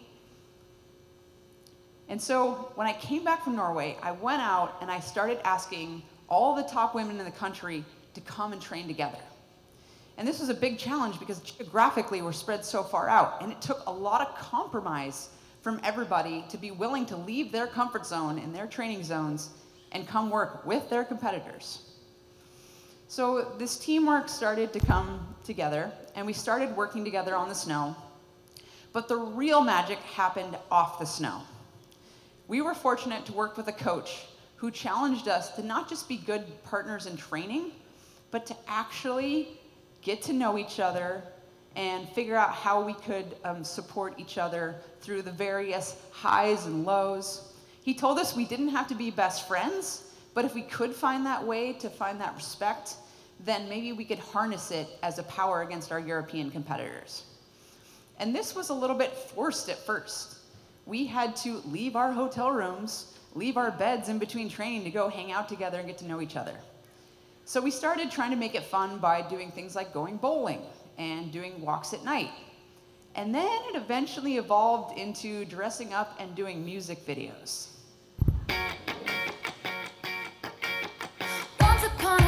And so when I came back from Norway, I went out and I started asking all the top women in the country to come and train together. And this was a big challenge because geographically we're spread so far out, and it took a lot of compromise from everybody to be willing to leave their comfort zone and their training zones and come work with their competitors. So this teamwork started to come together, and we started working together on the snow, but the real magic happened off the snow. We were fortunate to work with a coach who challenged us to not just be good partners in training, but to actually get to know each other and figure out how we could um, support each other through the various highs and lows. He told us we didn't have to be best friends, but if we could find that way to find that respect, then maybe we could harness it as a power against our European competitors. And this was a little bit forced at first. We had to leave our hotel rooms, leave our beds in between training to go hang out together and get to know each other. So we started trying to make it fun by doing things like going bowling and doing walks at night. And then it eventually evolved into dressing up and doing music videos. Once upon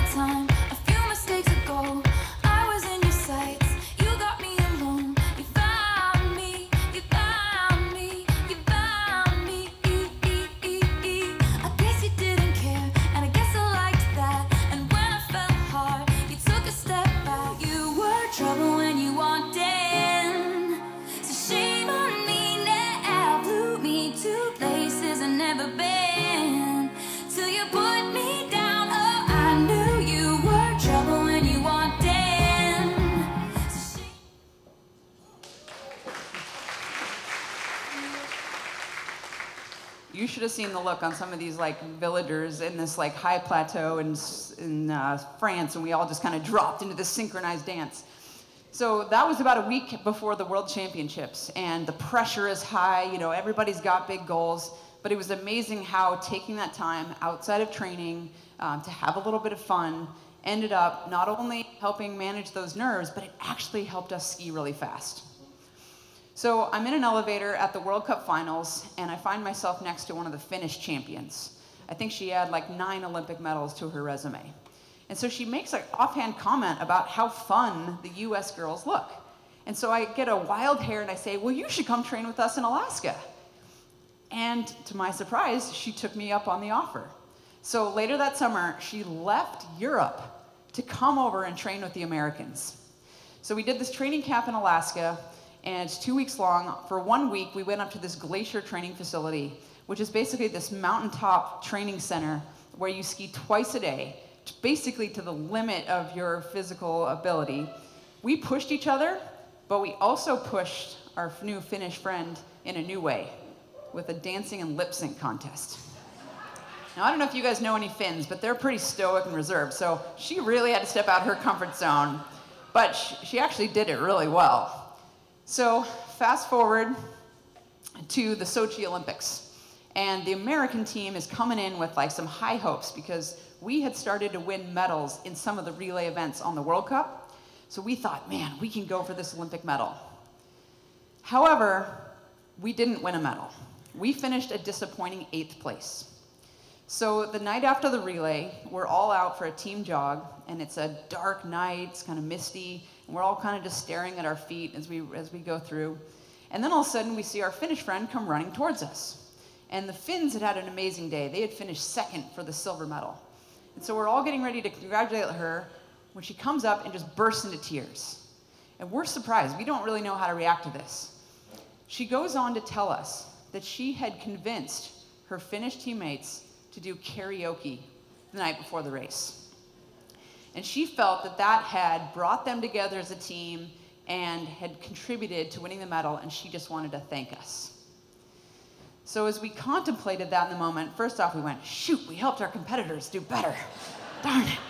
should have seen the look on some of these like villagers in this like high plateau in, in uh, France, and we all just kind of dropped into this synchronized dance. So that was about a week before the World Championships, and the pressure is high, you know, everybody's got big goals, but it was amazing how taking that time outside of training um, to have a little bit of fun ended up not only helping manage those nerves, but it actually helped us ski really fast. So I'm in an elevator at the World Cup finals, and I find myself next to one of the Finnish champions. I think she had like nine Olympic medals to her resume. And so she makes an offhand comment about how fun the U S girls look. And so I get a wild hair and I say, well, you should come train with us in Alaska. And to my surprise, she took me up on the offer. So later that summer, she left Europe to come over and train with the Americans. So we did this training camp in Alaska, and it's two weeks long. For one week, we went up to this glacier training facility, which is basically this mountaintop training center where you ski twice a day, basically to the limit of your physical ability. We pushed each other, but we also pushed our new Finnish friend in a new way with a dancing and lip sync contest. Now, I don't know if you guys know any Finns, but they're pretty stoic and reserved, so she really had to step out her comfort zone, but she, she actually did it really well. So fast forward to the Sochi Olympics, and the American team is coming in with like some high hopes because we had started to win medals in some of the relay events on the World Cup. So we thought, man, we can go for this Olympic medal. However, we didn't win a medal. We finished a disappointing eighth place. So the night after the relay, we're all out for a team jog, and it's a dark night, it's kind of misty, and we're all kind of just staring at our feet as we, as we go through. And then all of a sudden, we see our Finnish friend come running towards us. And the Finns had had an amazing day. They had finished second for the silver medal. And so we're all getting ready to congratulate her when she comes up and just bursts into tears. And we're surprised. We don't really know how to react to this. She goes on to tell us that she had convinced her Finnish teammates to do karaoke the night before the race. And she felt that that had brought them together as a team and had contributed to winning the medal, and she just wanted to thank us. So as we contemplated that in the moment, first off we went, shoot, we helped our competitors do better. Darn it.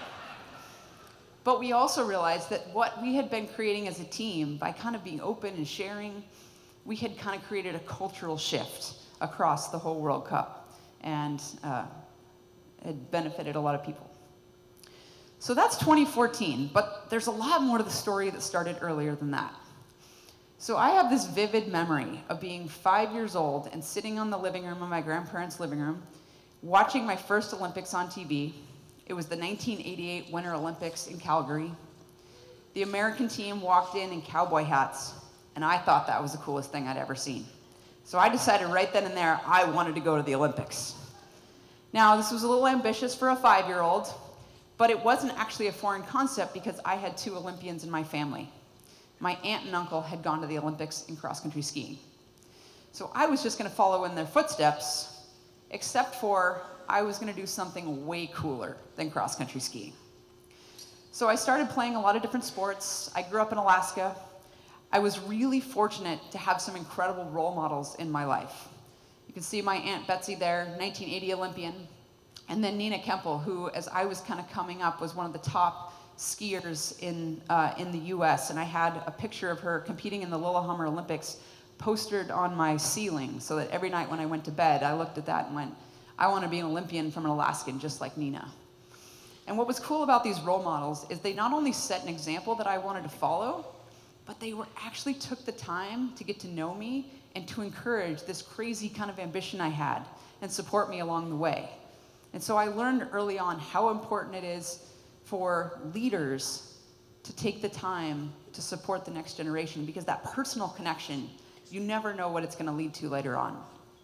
But we also realized that what we had been creating as a team, by kind of being open and sharing, we had kind of created a cultural shift across the whole World Cup, and uh, it benefited a lot of people. So that's twenty fourteen, but there's a lot more to the story that started earlier than that. So I have this vivid memory of being five years old and sitting on the living room of my grandparents' living room, watching my first Olympics on T V. It was the nineteen eighty-eight Winter Olympics in Calgary. The American team walked in in cowboy hats, and I thought that was the coolest thing I'd ever seen. So I decided right then and there I wanted to go to the Olympics. Now, this was a little ambitious for a five-year-old, but it wasn't actually a foreign concept because I had two Olympians in my family. My aunt and uncle had gone to the Olympics in cross-country skiing. So I was just going to follow in their footsteps, except for I was going to do something way cooler than cross-country skiing. So I started playing a lot of different sports. I grew up in Alaska. I was really fortunate to have some incredible role models in my life. You can see my Aunt Betsy there, nineteen eighty Olympian, and then Nina Kempel, who, as I was kind of coming up, was one of the top skiers in, uh, in the U S, and I had a picture of her competing in the Lillehammer Olympics postered on my ceiling, so that every night when I went to bed, I looked at that and went, I want to be an Olympian from an Alaskan just like Nina. And what was cool about these role models is they not only set an example that I wanted to follow, but they were actually took the time to get to know me and to encourage this crazy kind of ambition I had and support me along the way. And so I learned early on how important it is for leaders to take the time to support the next generation, because that personal connection, you never know what it's going to lead to later on.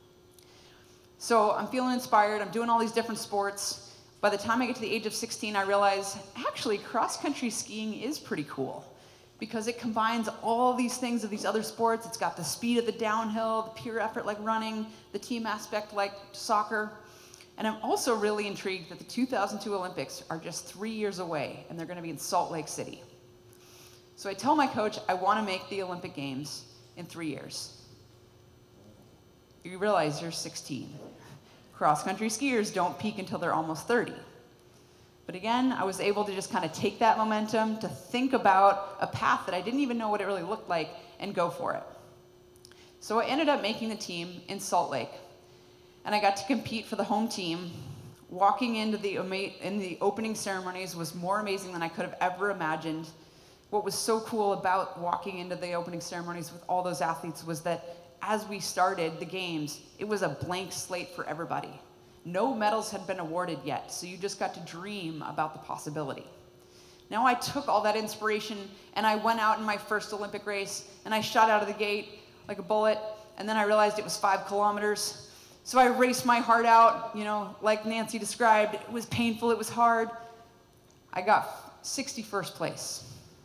So I'm feeling inspired. I'm doing all these different sports. By the time I get to the age of sixteen, I realize, actually, cross-country skiing is pretty cool because it combines all these things of these other sports. It's got the speed of the downhill, the pure effort like running, the team aspect like soccer. And I'm also really intrigued that the two thousand two Olympics are just three years away, and they're going to be in Salt Lake City. So I tell my coach I want to make the Olympic Games in three years. You realize you're sixteen. cross-country skiers don't peak until they're almost thirty. But again, I was able to just kind of take that momentum to think about a path that I didn't even know what it really looked like and go for it. So I ended up making the team in Salt Lake, and I got to compete for the home team. Walking into the, in the opening ceremonies was more amazing than I could have ever imagined. What was so cool about walking into the opening ceremonies with all those athletes was that as we started the games, it was a blank slate for everybody. No medals had been awarded yet, so you just got to dream about the possibility. Now I took all that inspiration and I went out in my first Olympic race and I shot out of the gate like a bullet, and then I realized it was five kilometers. So I raced my heart out, you know, like Nancy described. It was painful, it was hard. I got sixty-first place.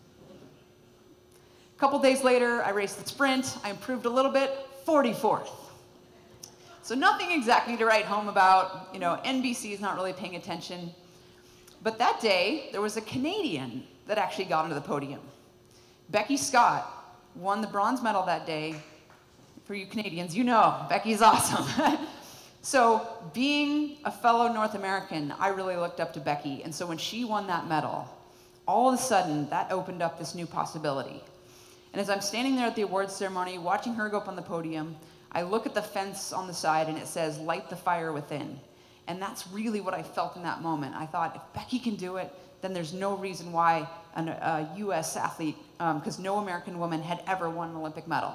A couple days later, I raced the sprint. I improved a little bit, forty-fourth. So nothing exactly to write home about. You know, N B C is not really paying attention. But that day, there was a Canadian that actually got onto the podium. Becky Scott won the bronze medal that day. For you Canadians, you know, Becky's awesome. So being a fellow North American, I really looked up to Becky. And so when she won that medal, all of a sudden, that opened up this new possibility. And as I'm standing there at the awards ceremony, watching her go up on the podium, I look at the fence on the side and it says, "Light the fire within." And that's really what I felt in that moment. I thought, if Becky can do it, then there's no reason why an, a U S athlete, because um, no American woman had ever won an Olympic medal.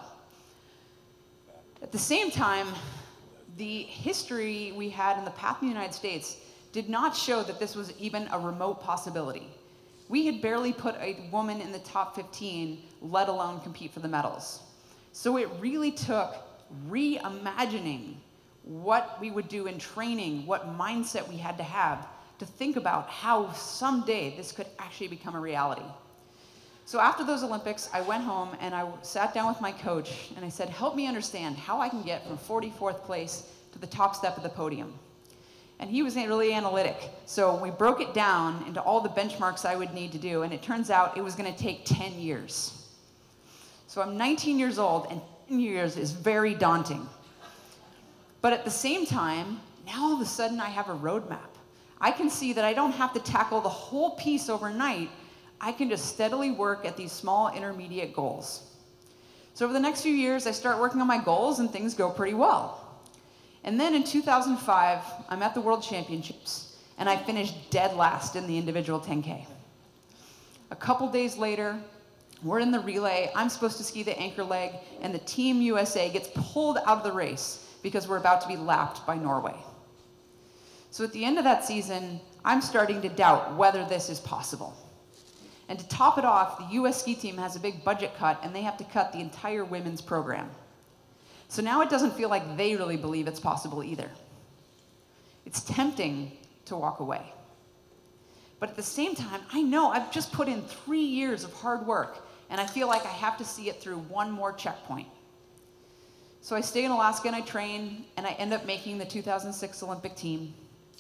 At the same time, the history we had in the path in the United States did not show that this was even a remote possibility. We had barely put a woman in the top fifteen, let alone compete for the medals. So it really took reimagining what we would do in training, what mindset we had to have to think about how someday this could actually become a reality. So after those Olympics, I went home and I sat down with my coach and I said, help me understand how I can get from forty-fourth place to the top step of the podium. And he was really analytic. So we broke it down into all the benchmarks I would need to do, and it turns out it was gonna take ten years. So I'm nineteen years old, and ten years is very daunting. But at the same time, now all of a sudden I have a roadmap. I can see that I don't have to tackle the whole piece overnight. I can just steadily work at these small intermediate goals. So over the next few years, I start working on my goals and things go pretty well. And then in two thousand five, I'm at the World Championships and I finished dead last in the individual ten K. A couple days later, we're in the relay. I'm supposed to ski the anchor leg and the Team U S A gets pulled out of the race because we're about to be lapped by Norway. So at the end of that season, I'm starting to doubt whether this is possible. And to top it off, the U S ski team has a big budget cut and they have to cut the entire women's program. So now it doesn't feel like they really believe it's possible either. It's tempting to walk away. But at the same time, I know I've just put in three years of hard work and I feel like I have to see it through one more checkpoint. So I stay in Alaska and I train and I end up making the two thousand six Olympic team.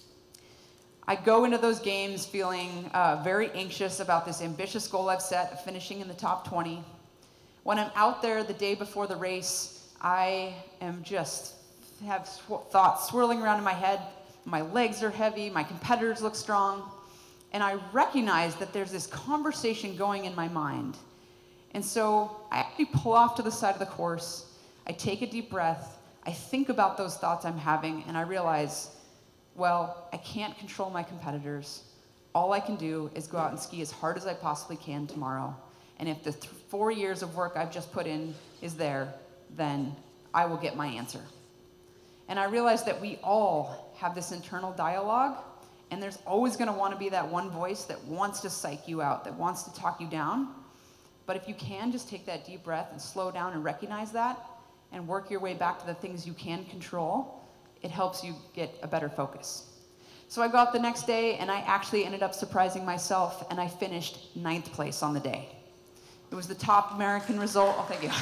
I go into those games feeling uh, very anxious about this ambitious goal I've set of finishing in the top twenty. When I'm out there the day before the race, I am just have sw- thoughts swirling around in my head. My legs are heavy, my competitors look strong, and I recognize that there's this conversation going in my mind. And so I actually pull off to the side of the course, I take a deep breath, I think about those thoughts I'm having, and I realize, well, I can't control my competitors. All I can do is go out and ski as hard as I possibly can tomorrow. And if the th- four years of work I've just put in is there, then I will get my answer. And I realize that we all have this internal dialogue, and there's always gonna wanna be that one voice that wants to psych you out, that wants to talk you down. But if you can just take that deep breath and slow down and recognize that, and work your way back to the things you can control, it helps you get a better focus. So I go out the next day and I actually ended up surprising myself and I finished ninth place on the day. It was the top American result, oh thank you.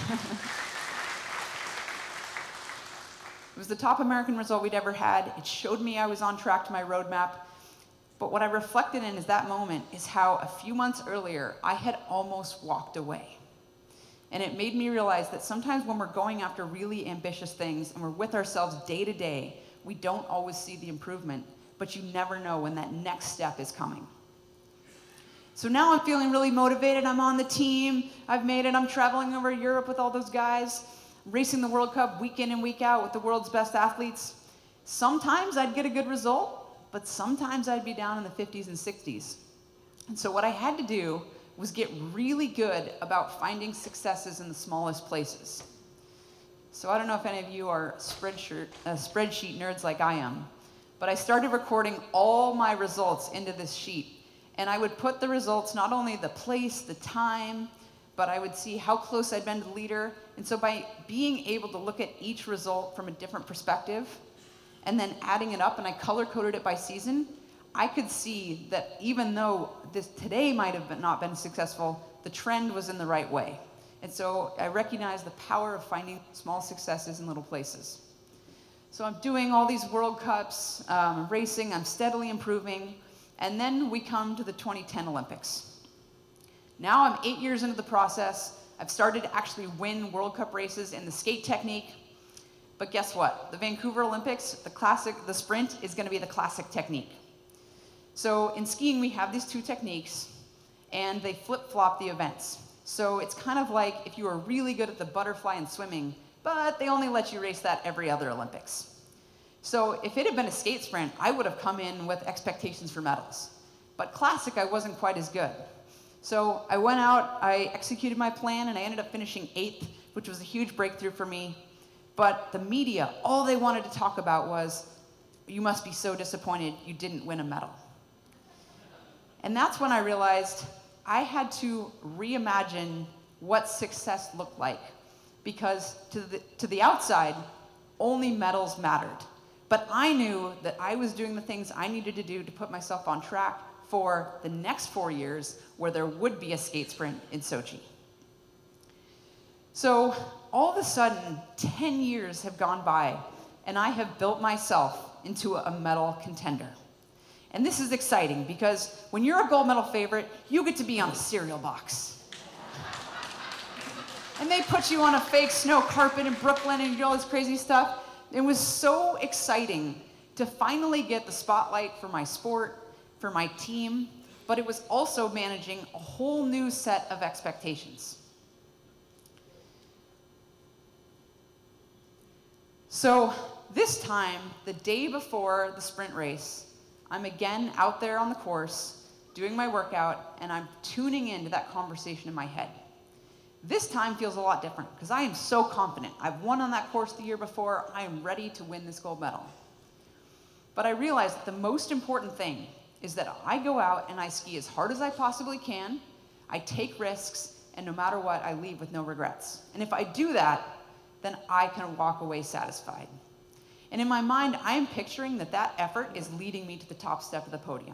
It was the top American result we'd ever had. It showed me I was on track to my roadmap. But what I reflected in is that moment is how a few months earlier, I had almost walked away. And it made me realize that sometimes when we're going after really ambitious things and we're with ourselves day to day, we don't always see the improvement, but you never know when that next step is coming. So now I'm feeling really motivated. I'm on the team. I've made it. I'm traveling over Europe with all those guys, racing the World Cup week in and week out with the world's best athletes. Sometimes I'd get a good result, but sometimes I'd be down in the fifties and sixties. And so what I had to do was get really good about finding successes in the smallest places. So I don't know if any of you are spreadsheet, uh, spreadsheet nerds like I am, but I started recording all my results into this sheet. And I would put the results, not only the place, the time, but I would see how close I'd been to the leader. And so by being able to look at each result from a different perspective, and then adding it up, and I color-coded it by season, I could see that even though this today might have been, not been successful, the trend was in the right way. And so I recognized the power of finding small successes in little places. So I'm doing all these World Cups, um, racing, I'm steadily improving. And then we come to the twenty ten Olympics. Now I'm eight years into the process. I've started to actually win World Cup races in the skate technique. But guess what? The Vancouver Olympics, the classic, the sprint is going to be the classic technique. So in skiing, we have these two techniques, and they flip-flop the events. So it's kind of like if you were really good at the butterfly in swimming, but they only let you race that every other Olympics. So if it had been a skate sprint, I would have come in with expectations for medals. But classic, I wasn't quite as good. So I went out, I executed my plan, and I ended up finishing eighth, which was a huge breakthrough for me. But the media, all they wanted to talk about was, you must be so disappointed you didn't win a medal. And that's when I realized I had to reimagine what success looked like. Because to the, to the outside, only medals mattered. But I knew that I was doing the things I needed to do to put myself on track for the next four years where there would be a skate sprint in Sochi. So all of a sudden, ten years have gone by, and I have built myself into a medal contender. And this is exciting because when you're a gold medal favorite, you get to be on a cereal box. And they put you on a fake snow carpet in Brooklyn and you do all this crazy stuff. It was so exciting to finally get the spotlight for my sport, for my team, but it was also managing a whole new set of expectations. So this time, the day before the sprint race, I'm again out there on the course, doing my workout, and I'm tuning into that conversation in my head. This time feels a lot different because I am so confident. I've won on that course the year before. I am ready to win this gold medal. But I realized that the most important thing is that I go out and I ski as hard as I possibly can. I take risks, and no matter what, I leave with no regrets. And if I do that, then I can walk away satisfied. And in my mind, I am picturing that that effort is leading me to the top step of the podium.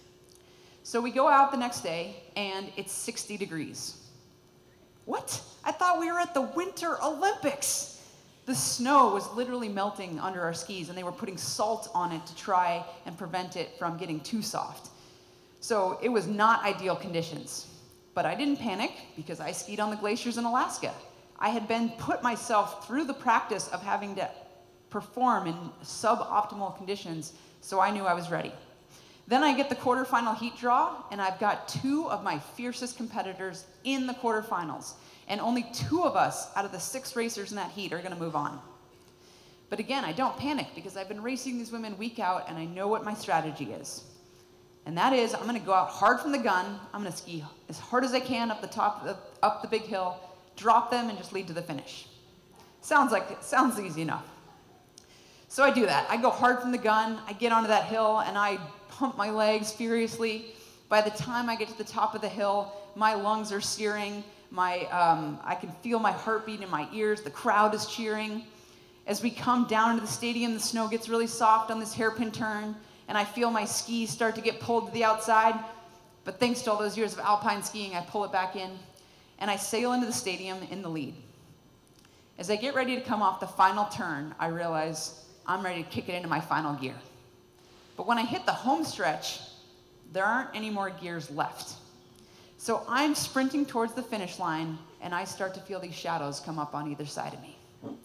So we go out the next day, and it's sixty degrees. What? I thought we were at the Winter Olympics. The snow was literally melting under our skis, and they were putting salt on it to try and prevent it from getting too soft. So it was not ideal conditions. But I didn't panic because I skied on the glaciers in Alaska. I had been put myself through the practice of having to perform in suboptimal conditions, so I knew I was ready. Then I get the quarterfinal heat draw, and I've got two of my fiercest competitors in the quarterfinals. And only two of us out of the six racers in that heat are gonna move on. But again, I don't panic because I've been racing these women week out, and I know what my strategy is. And that is, I'm gonna go out hard from the gun, I'm gonna ski as hard as I can up the top, of the, up the big hill, drop them, and just lead to the finish. Sounds like, sounds easy enough. So I do that. I go hard from the gun, I get onto that hill, and I pump my legs furiously. By the time I get to the top of the hill, my lungs are searing, my, um, I can feel my heartbeat in my ears, the crowd is cheering. As we come down into the stadium, the snow gets really soft on this hairpin turn, and I feel my skis start to get pulled to the outside. But thanks to all those years of alpine skiing, I pull it back in, and I sail into the stadium in the lead. As I get ready to come off the final turn, I realize I'm ready to kick it into my final gear. But when I hit the home stretch, there aren't any more gears left. So I'm sprinting towards the finish line, and I start to feel these shadows come up on either side of me.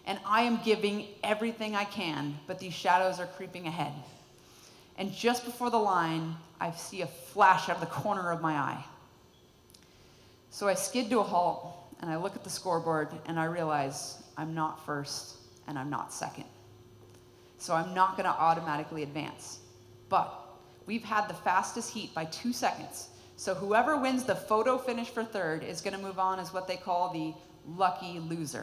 and I am giving everything I can, but these shadows are creeping ahead. And just before the line, I see a flash out of the corner of my eye. So I skid to a halt, and I look at the scoreboard, and I realize I'm not first, and I'm not second. So I'm not gonna automatically advance. But we've had the fastest heat by two seconds. So whoever wins the photo finish for third is gonna move on as what they call the lucky loser.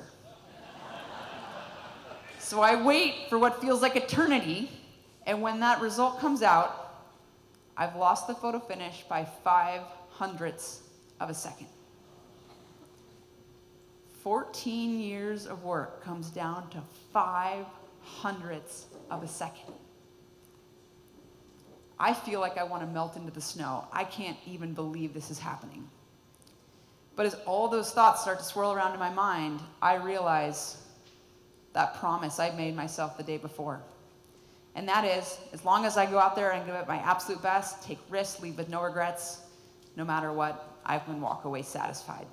So I wait for what feels like eternity, and when that result comes out, I've lost the photo finish by five hundredths of a second. fourteen years of work comes down to five hundredths of a second. I feel like I want to melt into the snow. I can't even believe this is happening. But as all those thoughts start to swirl around in my mind, I realize that promise I made myself the day before. And that is, as long as I go out there and give it my absolute best, take risks, leave with no regrets, no matter what, I can walk away satisfied.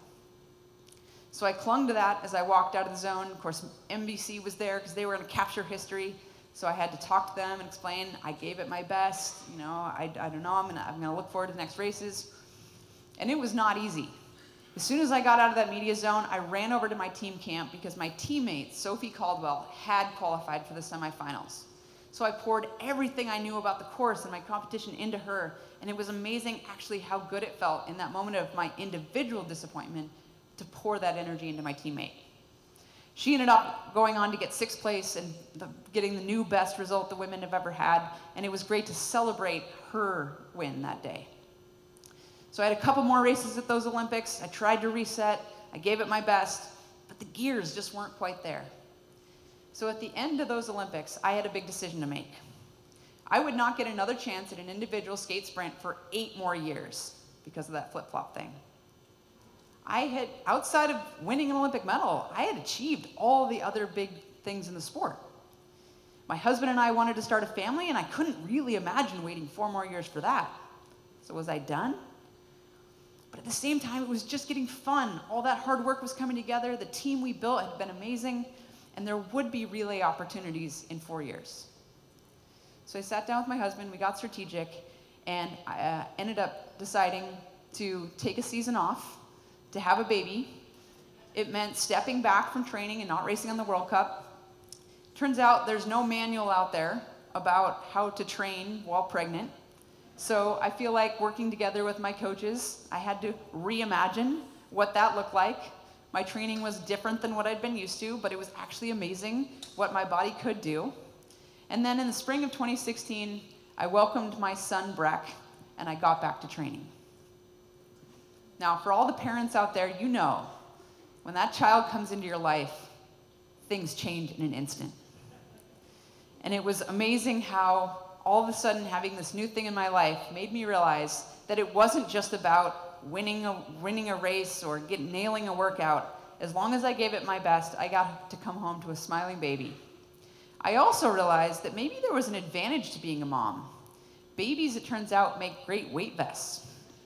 So I clung to that as I walked out of the zone. Of course, N B C was there because they were going to capture history. So I had to talk to them and explain, I gave it my best. You know, I, I don't know, I'm gonna, I'm gonna look forward to the next races. And it was not easy. As soon as I got out of that media zone, I ran over to my team camp because my teammate, Sophie Caldwell, had qualified for the semifinals. So I poured everything I knew about the course and my competition into her, and it was amazing actually how good it felt in that moment of my individual disappointment to pour that energy into my teammate. She ended up going on to get sixth place and the, getting the new best result the women have ever had, and it was great to celebrate her win that day. So I had a couple more races at those Olympics. I tried to reset, I gave it my best, but the gears just weren't quite there. So at the end of those Olympics, I had a big decision to make. I would not get another chance at an individual skate sprint for eight more years because of that flip-flop thing. I had, outside of winning an Olympic medal, I had achieved all the other big things in the sport. My husband and I wanted to start a family, and I couldn't really imagine waiting four more years for that. So was I done? But at the same time, it was just getting fun. All that hard work was coming together. The team we built had been amazing, and there would be relay opportunities in four years. So I sat down with my husband, we got strategic, and I uh, ended up deciding to take a season off, to have a baby. It meant stepping back from training and not racing on the World Cup. Turns out there's no manual out there about how to train while pregnant. So I feel like working together with my coaches, I had to reimagine what that looked like. My training was different than what I'd been used to, but it was actually amazing what my body could do. And then in the spring of twenty sixteen, I welcomed my son, Breck, and I got back to training. Now, for all the parents out there, you know, when that child comes into your life, things change in an instant. And it was amazing how all of a sudden having this new thing in my life made me realize that it wasn't just about winning a, winning a race or get, nailing a workout. As long as I gave it my best, I got to come home to a smiling baby. I also realized that maybe there was an advantage to being a mom. Babies, it turns out, make great weight vests.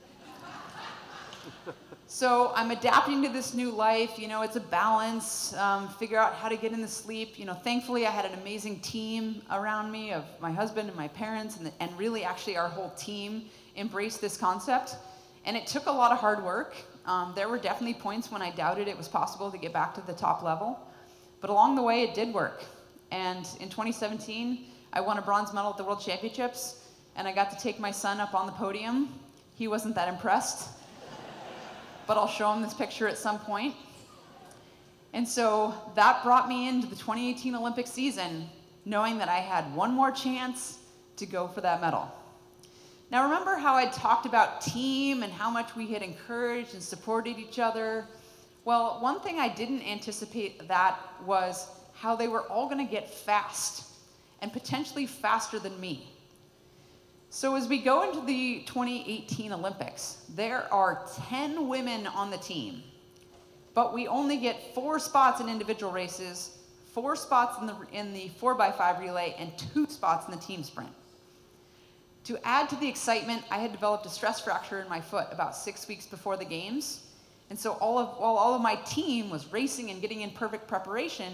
So I'm adapting to this new life. You know, it's a balance, um, figure out how to get in the sleep. You know, thankfully I had an amazing team around me of my husband and my parents, and, the, and really actually our whole team embraced this concept. And it took a lot of hard work. Um, there were definitely points when I doubted it was possible to get back to the top level. But along the way, it did work. And in twenty seventeen, I won a bronze medal at the World Championships, and I got to take my son up on the podium. He wasn't that impressed, but I'll show him this picture at some point. And so that brought me into the twenty eighteen Olympic season, knowing that I had one more chance to go for that medal. Now remember how I talked about team and how much we had encouraged and supported each other? Well, one thing I didn't anticipate that was how they were all gonna get fast, and potentially faster than me. So as we go into the twenty eighteen Olympics, there are ten women on the team, but we only get four spots in individual races, four spots in the, in the four by five relay, and two spots in the team sprint. To add to the excitement, I had developed a stress fracture in my foot about six weeks before the games. And so all of, while all of my team was racing and getting in perfect preparation,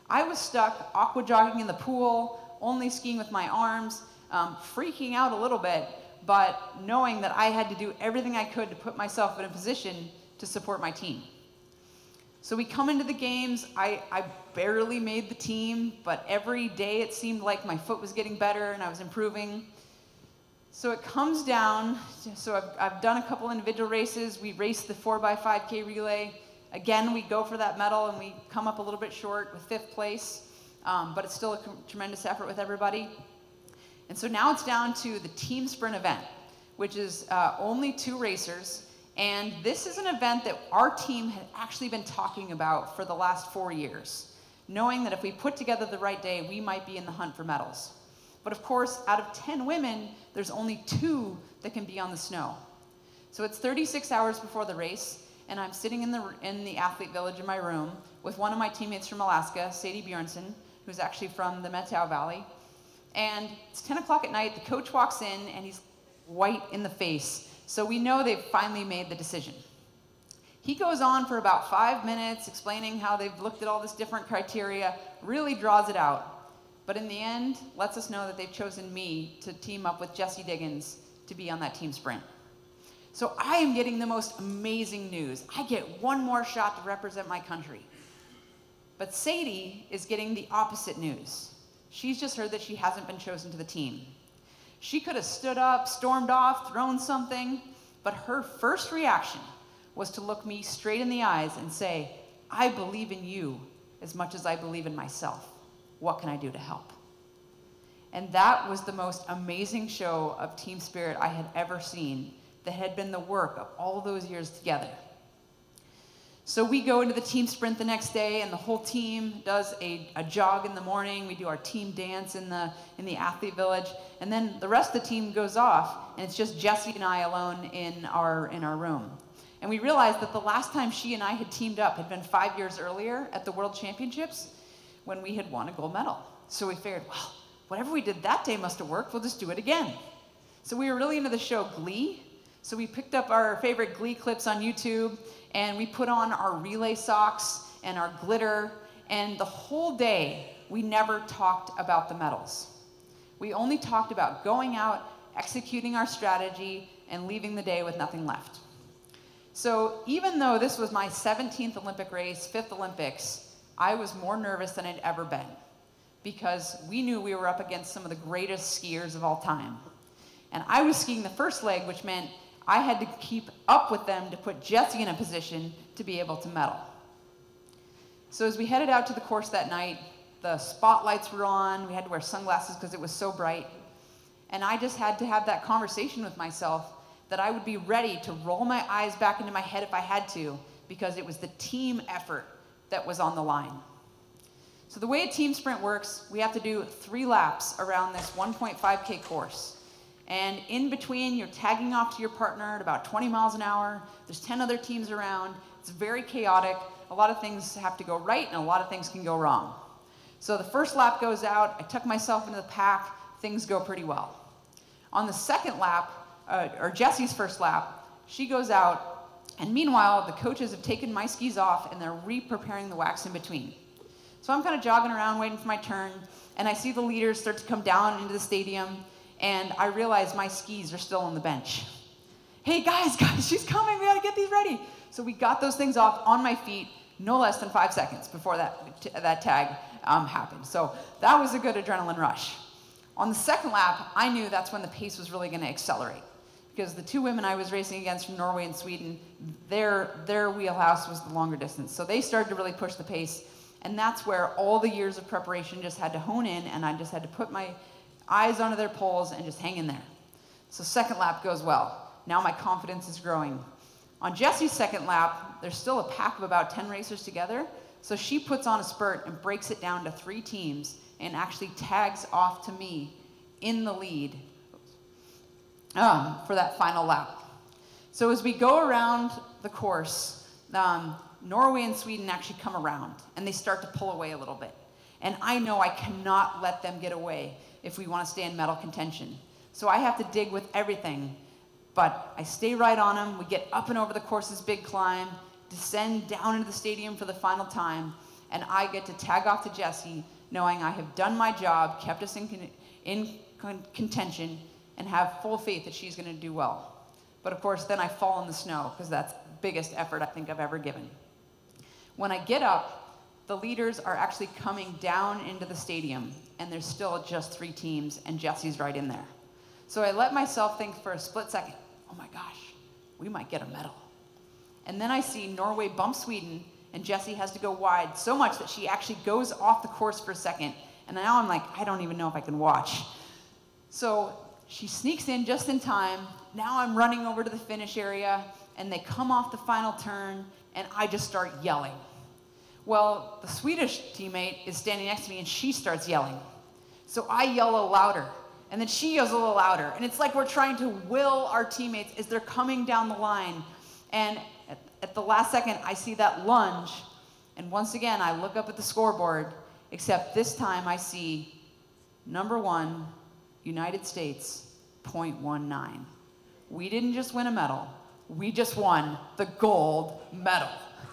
I was stuck aqua jogging in the pool, only skiing with my arms, um, freaking out a little bit, but knowing that I had to do everything I could to put myself in a position to support my team. So we come into the games, I, I barely made the team, but every day it seemed like my foot was getting better and I was improving. So it comes down, so I've, I've done a couple individual races. We raced the four by five K relay. Again, we go for that medal and we come up a little bit short with fifth place, um, but it's still a tremendous effort with everybody. And so now it's down to the team sprint event, which is uh, only two racers. And this is an event that our team had actually been talking about for the last four years, knowing that if we put together the right day, we might be in the hunt for medals. But of course, out of ten women, there's only two that can be on the snow. So it's thirty-six hours before the race, and I'm sitting in the, in the athlete village in my room with one of my teammates from Alaska, Sadie Bjornson, who's actually from the Methow Valley. And it's ten o'clock at night, the coach walks in, and he's white in the face. So we know they've finally made the decision. He goes on for about five minutes explaining how they've looked at all this different criteria, really draws it out. But in the end, lets us know that they've chosen me to team up with Jessie Diggins to be on that team sprint. So I am getting the most amazing news. I get one more shot to represent my country. But Sadie is getting the opposite news. She's just heard that she hasn't been chosen to the team. She could have stood up, stormed off, thrown something, but her first reaction was to look me straight in the eyes and say, I believe in you as much as I believe in myself. What can I do to help? And that was the most amazing show of team spirit I had ever seen that had been the work of all those years together. So we go into the team sprint the next day, and the whole team does a, a jog in the morning. We do our team dance in the, in the athlete village, and then the rest of the team goes off, and it's just Jessie and I alone in our, in our room. And we realized that the last time she and I had teamed up had been five years earlier at the World Championships when we had won a gold medal. So we figured, well, whatever we did that day must have worked, we'll just do it again. So we were really into the show Glee. So we picked up our favorite Glee clips on YouTube, and we put on our relay socks and our glitter, and the whole day, we never talked about the medals. We only talked about going out, executing our strategy, and leaving the day with nothing left. So even though this was my seventeenth Olympic race, fifth Olympics, I was more nervous than I'd ever been, because we knew we were up against some of the greatest skiers of all time. And I was skiing the first leg, which meant I had to keep up with them to put Jessie in a position to be able to medal. So as we headed out to the course that night, the spotlights were on, we had to wear sunglasses because it was so bright, and I just had to have that conversation with myself that I would be ready to roll my eyes back into my head if I had to, because it was the team effort that was on the line. So the way a team sprint works, we have to do three laps around this one point five K course. And in between, you're tagging off to your partner at about twenty miles an hour. There's ten other teams around. It's very chaotic. A lot of things have to go right, and a lot of things can go wrong. So the first lap goes out. I tuck myself into the pack. Things go pretty well. On the second lap, uh, or Jessie's first lap, she goes out, and meanwhile, the coaches have taken my skis off, and they're re-preparing the wax in between. So I'm kind of jogging around waiting for my turn, and I see the leaders start to come down into the stadium, and I realize my skis are still on the bench. Hey guys, guys, she's coming, we gotta get these ready. So we got those things off on my feet no less than five seconds before that, that tag um, happened. So that was a good adrenaline rush. On the second lap, I knew that's when the pace was really gonna accelerate, because the two women I was racing against from Norway and Sweden, their, their wheelhouse was the longer distance. So they started to really push the pace, and that's where all the years of preparation just had to hone in, and I just had to put my eyes onto their poles and just hang in there. So second lap goes well. Now my confidence is growing. On Jessie's second lap, there's still a pack of about ten racers together, so she puts on a spurt and breaks it down to three teams and actually tags off to me in the lead um, for that final lap. So as we go around the course, um, Norway and Sweden actually come around, and they start to pull away a little bit. And I know I cannot let them get away if we want to stay in medal contention. So I have to dig with everything, but I stay right on them. We get up and over the course's big climb, descend down into the stadium for the final time, and I get to tag off to Jessie, knowing I have done my job, kept us in, con in con contention, and have full faith that she's going to do well. But of course, then I fall in the snow, because that's the biggest effort I think I've ever given. When I get up, the leaders are actually coming down into the stadium, and there's still just three teams, and Jessie's right in there. So I let myself think for a split second, oh my gosh, we might get a medal. And then I see Norway bump Sweden, and Jessie has to go wide so much that she actually goes off the course for a second. And now I'm like, I don't even know if I can watch. So she sneaks in just in time. Now I'm running over to the finish area, and they come off the final turn, and I just start yelling. Well, the Swedish teammate is standing next to me, and she starts yelling. So I yell a little louder, and then she yells a little louder. And it's like we're trying to will our teammates as they're coming down the line. And at, at the last second, I see that lunge. And once again, I look up at the scoreboard, except this time I see number one, United States, point one nine. We didn't just win a medal. We just won the gold medal.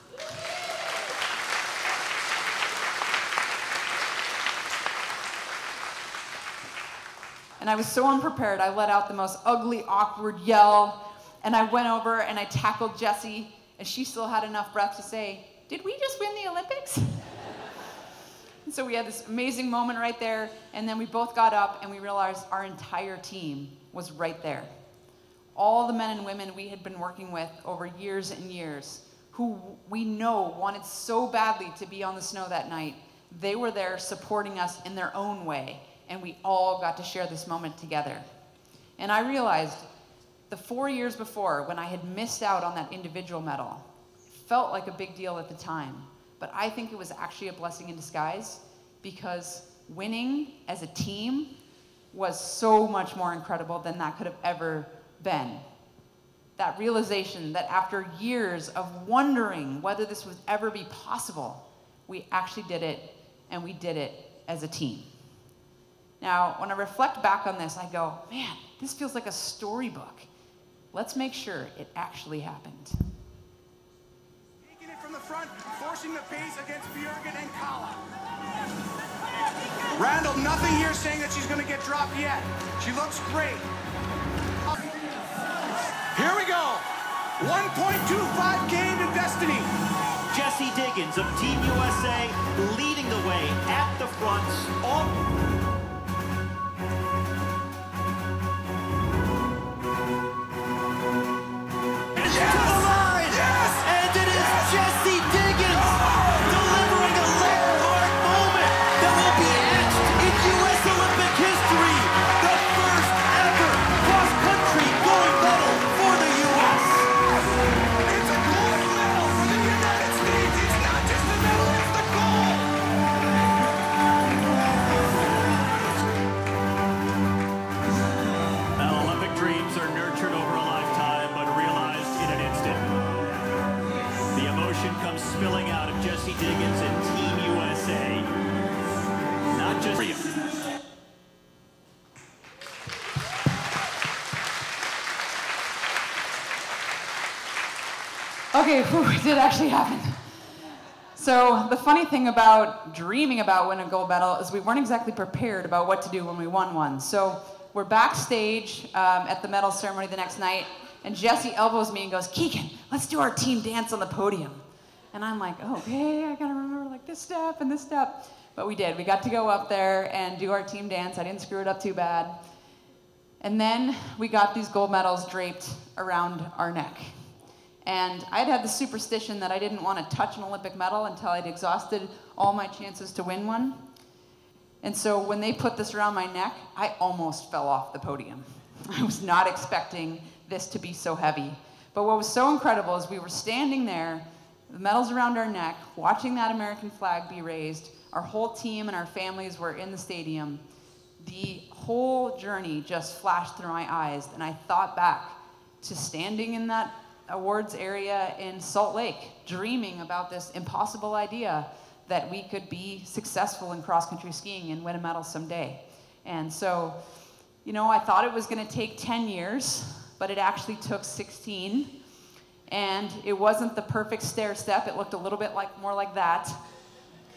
And I was so unprepared, I let out the most ugly, awkward yell, and I went over and I tackled Jessie, and she still had enough breath to say, "Did we just win the Olympics?" And so we had this amazing moment right there, and then we both got up and we realized our entire team was right there. All the men and women we had been working with over years and years, who we know wanted so badly to be on the snow that night, they were there supporting us in their own way. And we all got to share this moment together. And I realized the four years before, when I had missed out on that individual medal, it felt like a big deal at the time. But I think it was actually a blessing in disguise, because winning as a team was so much more incredible than that could have ever been. That realization that after years of wondering whether this would ever be possible, we actually did it, and we did it as a team. Now, when I reflect back on this, I go, man, this feels like a storybook. Let's make sure it actually happened. Taking it from the front, forcing the pace against Bjørgen and Kalla. Randall, nothing here saying that she's going to get dropped yet. She looks great. Here we go. one point two five gained in Destiny. Jessie Diggins of Team U S A leading the way at the front. On spilling out of Jessie Diggins and Team U S A. Not just Okay, whew, it did actually happen. So the funny thing about dreaming about winning a gold medal is we weren't exactly prepared about what to do when we won one. So we're backstage um, at the medal ceremony the next night, and Jessie elbows me and goes, "Keegan, let's do our team dance on the podium." And I'm like, oh, okay, I gotta remember like this step and this step. But we did. We got to go up there and do our team dance. I didn't screw it up too bad. And then we got these gold medals draped around our neck. And I'd had the superstition that I didn't want to touch an Olympic medal until I'd exhausted all my chances to win one. And so when they put this around my neck, I almost fell off the podium. I was not expecting this to be so heavy. But what was so incredible is we were standing there, the medals around our neck, watching that American flag be raised. Our whole team and our families were in the stadium. The whole journey just flashed through my eyes, and I thought back to standing in that awards area in Salt Lake, dreaming about this impossible idea that we could be successful in cross-country skiing and win a medal someday. And so, you know, I thought it was going to take ten years, but it actually took sixteen. And it wasn't the perfect stair step. It looked a little bit like more like that.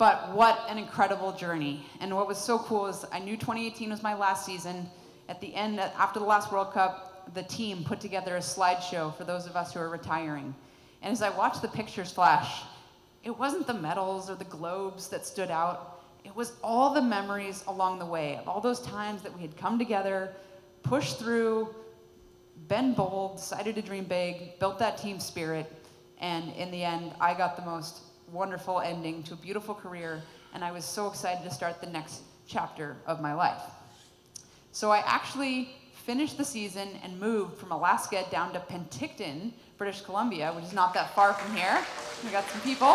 But what an incredible journey. And what was so cool is I knew twenty eighteen was my last season. At the end, after the last World Cup, the team put together a slideshow for those of us who are retiring. And as I watched the pictures flash, it wasn't the medals or the globes that stood out. It was all the memories along the way of all those times that we had come together, pushed through, been bold, decided to dream big, built that team spirit, and in the end, I got the most wonderful ending to a beautiful career, and I was so excited to start the next chapter of my life. So I actually finished the season and moved from Alaska down to Penticton, British Columbia, which is not that far from here. We got some people.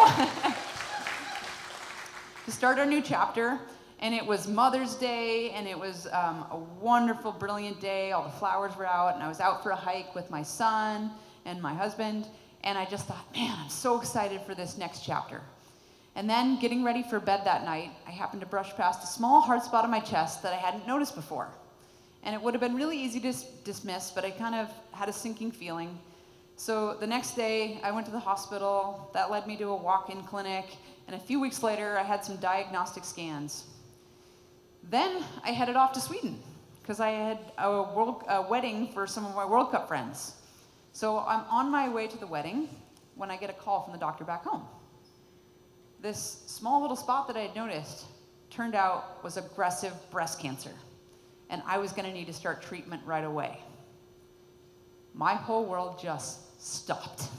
To start our new chapter, and it was Mother's Day, and it was um, a wonderful, brilliant day. All the flowers were out, and I was out for a hike with my son and my husband, and I just thought, man, I'm so excited for this next chapter. And then, getting ready for bed that night, I happened to brush past a small hard spot on my chest that I hadn't noticed before. And it would have been really easy to dismiss, but I kind of had a sinking feeling. So the next day, I went to the hospital. That led me to a walk-in clinic. And a few weeks later, I had some diagnostic scans. Then I headed off to Sweden because I had a, world, a wedding for some of my World Cup friends. So I'm on my way to the wedding when I get a call from the doctor back home. This small little spot that I had noticed turned out was aggressive breast cancer. And I was gonna need to start treatment right away. My whole world just stopped.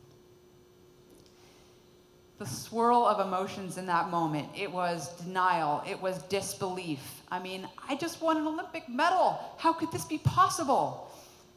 The swirl of emotions in that moment, it was denial, it was disbelief. I mean, I just won an Olympic medal. How could this be possible?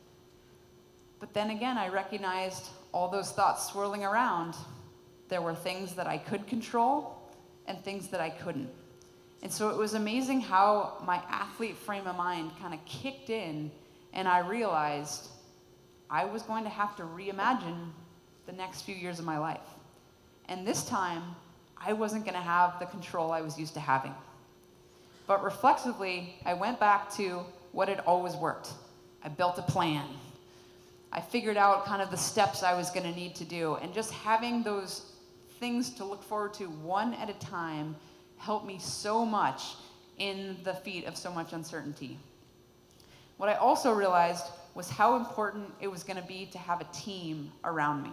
But then again, I recognized all those thoughts swirling around. There were things that I could control and things that I couldn't. And so it was amazing how my athlete frame of mind kind of kicked in, and I realized I was going to have to reimagine the next few years of my life. And this time, I wasn't going to have the control I was used to having. But reflexively, I went back to what had always worked. I built a plan. I figured out kind of the steps I was going to need to do. And just having those things to look forward to one at a time helped me so much in the feat of so much uncertainty. What I also realized was how important it was going to be to have a team around me.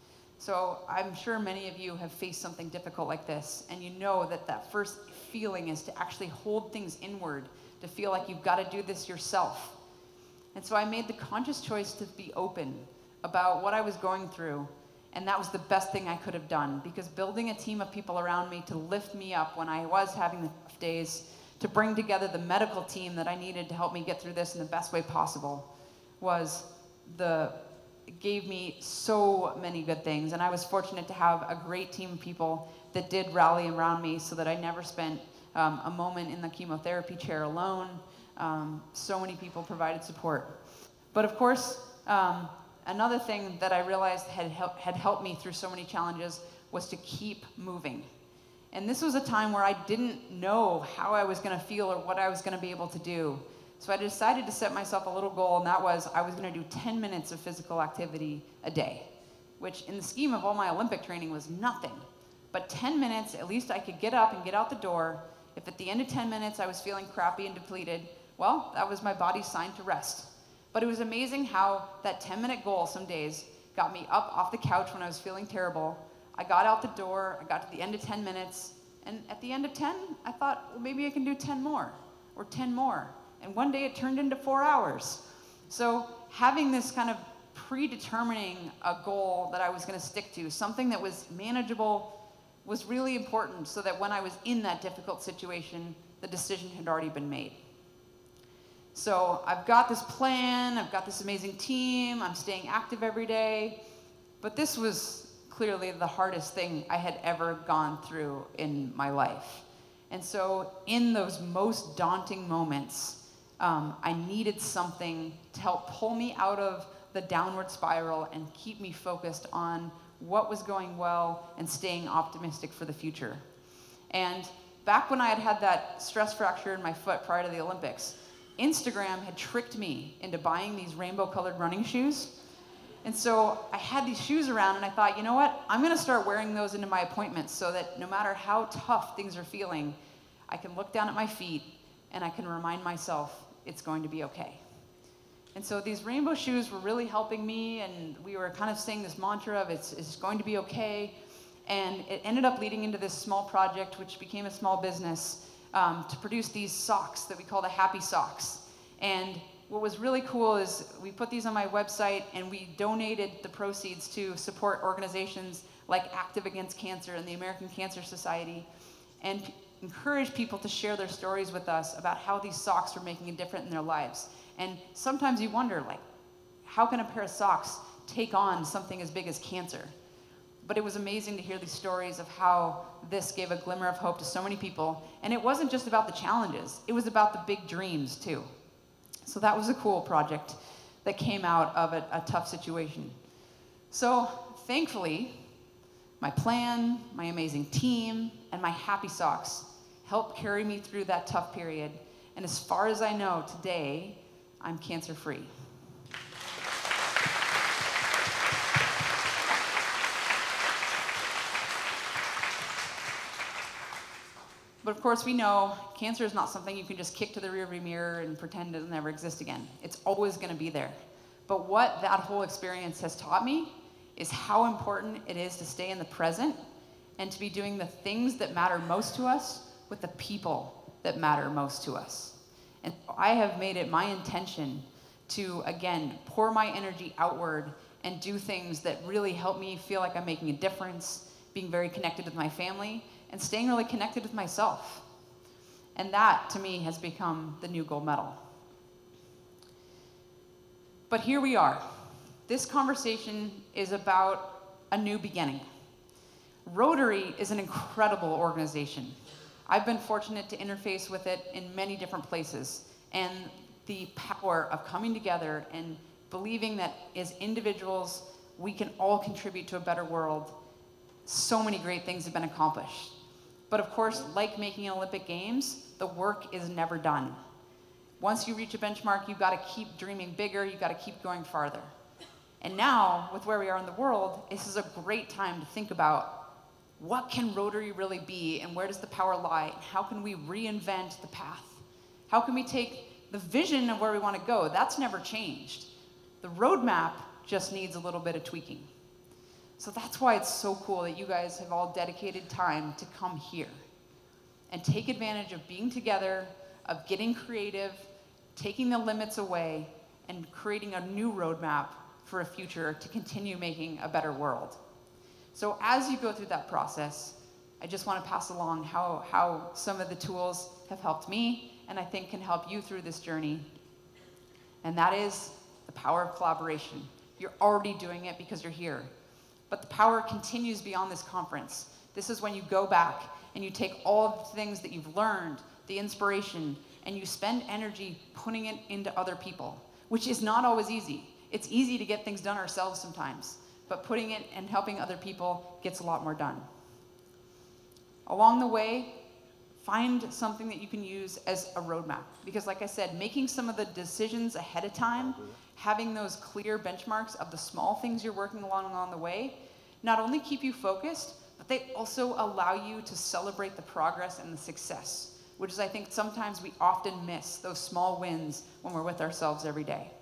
So I'm sure many of you have faced something difficult like this, and you know that that first feeling is to actually hold things inward, to feel like you've got to do this yourself. And so I made the conscious choice to be open about what I was going through, and that was the best thing I could have done, because building a team of people around me to lift me up when I was having the tough days, to bring together the medical team that I needed to help me get through this in the best way possible, was the gave me so many good things. And I was fortunate to have a great team of people that did rally around me so that I never spent um, a moment in the chemotherapy chair alone. Um, so many people provided support. But of course, um, another thing that I realized had, hel- had helped me through so many challenges was to keep moving. And this was a time where I didn't know how I was going to feel or what I was going to be able to do. So I decided to set myself a little goal, and that was I was going to do ten minutes of physical activity a day, which in the scheme of all my Olympic training was nothing. But ten minutes, at least I could get up and get out the door. If at the end of ten minutes I was feeling crappy and depleted, well, that was my body's sign to rest. But it was amazing how that ten minute goal some days got me up off the couch when I was feeling terrible. I got out the door, I got to the end of ten minutes, and at the end of ten, I thought, well, maybe I can do ten more, or ten more. And one day it turned into four hours. So having this kind of predetermining a goal that I was going to stick to, something that was manageable, was really important so that when I was in that difficult situation, the decision had already been made. So I've got this plan, I've got this amazing team, I'm staying active every day, but this was clearly the hardest thing I had ever gone through in my life. And so in those most daunting moments, Um, I needed something to help pull me out of the downward spiral and keep me focused on what was going well and staying optimistic for the future. And back when I had had that stress fracture in my foot prior to the Olympics, Instagram had tricked me into buying these rainbow-colored running shoes. And so I had these shoes around and I thought, you know what? I'm gonna start wearing those into my appointments so that no matter how tough things are feeling, I can look down at my feet and I can remind myself it's going to be okay. And so these rainbow shoes were really helping me, and we were kind of saying this mantra of it's, it's going to be okay. And it ended up leading into this small project, which became a small business, um, to produce these socks that we call the Happy Socks. And what was really cool is we put these on my website and we donated the proceeds to support organizations like Active Against Cancer and the American Cancer Society, and p- encourage people to share their stories with us about how these socks are making a difference in their lives. And sometimes you wonder, like, how can a pair of socks take on something as big as cancer? But it was amazing to hear these stories of how this gave a glimmer of hope to so many people. And it wasn't just about the challenges, it was about the big dreams too. So that was a cool project that came out of a, a tough situation. So thankfully, my plan, my amazing team, and my Happy Socks helped carry me through that tough period. And as far as I know today, I'm cancer-free. But of course, we know cancer is not something you can just kick to the rearview mirror and pretend it'll never exist again. It's always going to be there. But what that whole experience has taught me is how important it is to stay in the present and to be doing the things that matter most to us with the people that matter most to us. And I have made it my intention to, again, pour my energy outward and do things that really help me feel like I'm making a difference, being very connected with my family, and staying really connected with myself. And that, to me, has become the new gold medal. But here we are. This conversation is about a new beginning. Rotary is an incredible organization. I've been fortunate to interface with it in many different places, and the power of coming together and believing that as individuals, we can all contribute to a better world. So many great things have been accomplished. But of course, like making Olympic Games, the work is never done. Once you reach a benchmark, you've got to keep dreaming bigger, you've got to keep going farther. And now, with where we are in the world, this is a great time to think about what can Rotary really be, and where does the power lie, and how can we reinvent the path? How can we take the vision of where we want to go? That's never changed. The roadmap just needs a little bit of tweaking. So that's why it's so cool that you guys have all dedicated time to come here and take advantage of being together, of getting creative, taking the limits away, and creating a new roadmap for a future to continue making a better world. So as you go through that process, I just want to pass along how, how some of the tools have helped me, and I think can help you through this journey. And that is the power of collaboration. You're already doing it because you're here. But the power continues beyond this conference. This is when you go back and you take all of the things that you've learned, the inspiration, and you spend energy putting it into other people, which is not always easy. It's easy to get things done ourselves sometimes, but putting it and helping other people gets a lot more done. Along the way, find something that you can use as a roadmap. Because like I said, making some of the decisions ahead of time, having those clear benchmarks of the small things you're working along along the way, not only keep you focused, but they also allow you to celebrate the progress and the success, which is, I think, sometimes we often miss those small wins when we're with ourselves every day.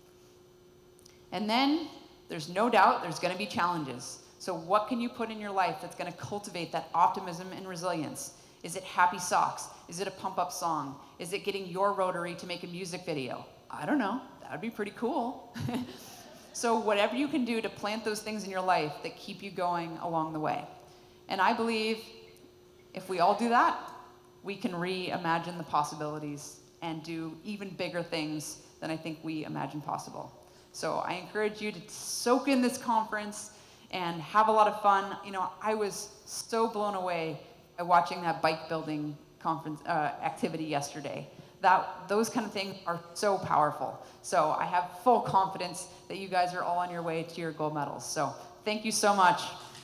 And then there's no doubt there's going to be challenges. So what can you put in your life that's going to cultivate that optimism and resilience? Is it Happy Socks? Is it a pump-up song? Is it getting your Rotary to make a music video? I don't know. That would be pretty cool. So whatever you can do to plant those things in your life that keep you going along the way. And I believe if we all do that, we can reimagine the possibilities and do even bigger things than I think we imagine possible. So I encourage you to soak in this conference and have a lot of fun. You know, I was so blown away by watching that bike building conference uh, activity yesterday. That, those kind of things are so powerful. So I have full confidence that you guys are all on your way to your gold medals. So thank you so much.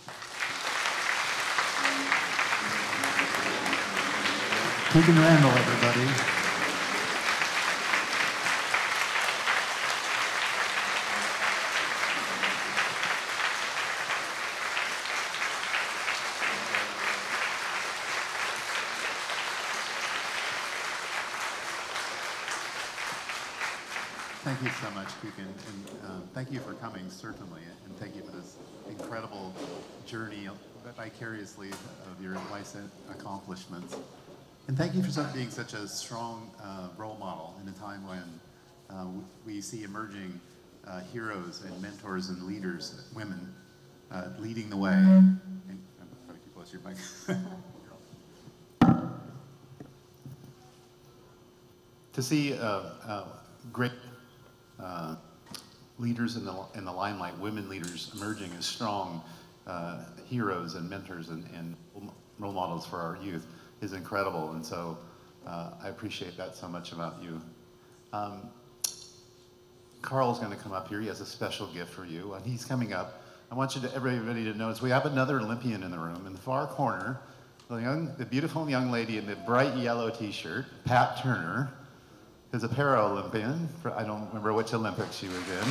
Keegan Randall, everybody. thank you so much, Kukin, and um, thank you for coming, certainly, and thank you for this incredible journey vicariously of your life's accomplishments. And thank you for being such a strong uh, role model in a time when uh, we see emerging uh, heroes and mentors and leaders, women, uh, leading the way. And, I'm trying to keep close to your mic. To see uh, uh, great uh, leaders in the, in the limelight, women leaders emerging as strong uh, heroes and mentors and, and role models for our youth is incredible. And so uh, I appreciate that so much about you. Um, Carl's going to come up here. He has a special gift for you, and he's coming up. I want you to, everybody to notice we have another Olympian in the room. In the far corner, the, young, the beautiful young lady in the bright yellow t-shirt, Pat Turner, is a para-Olympian. For, I don't remember which Olympics she was in.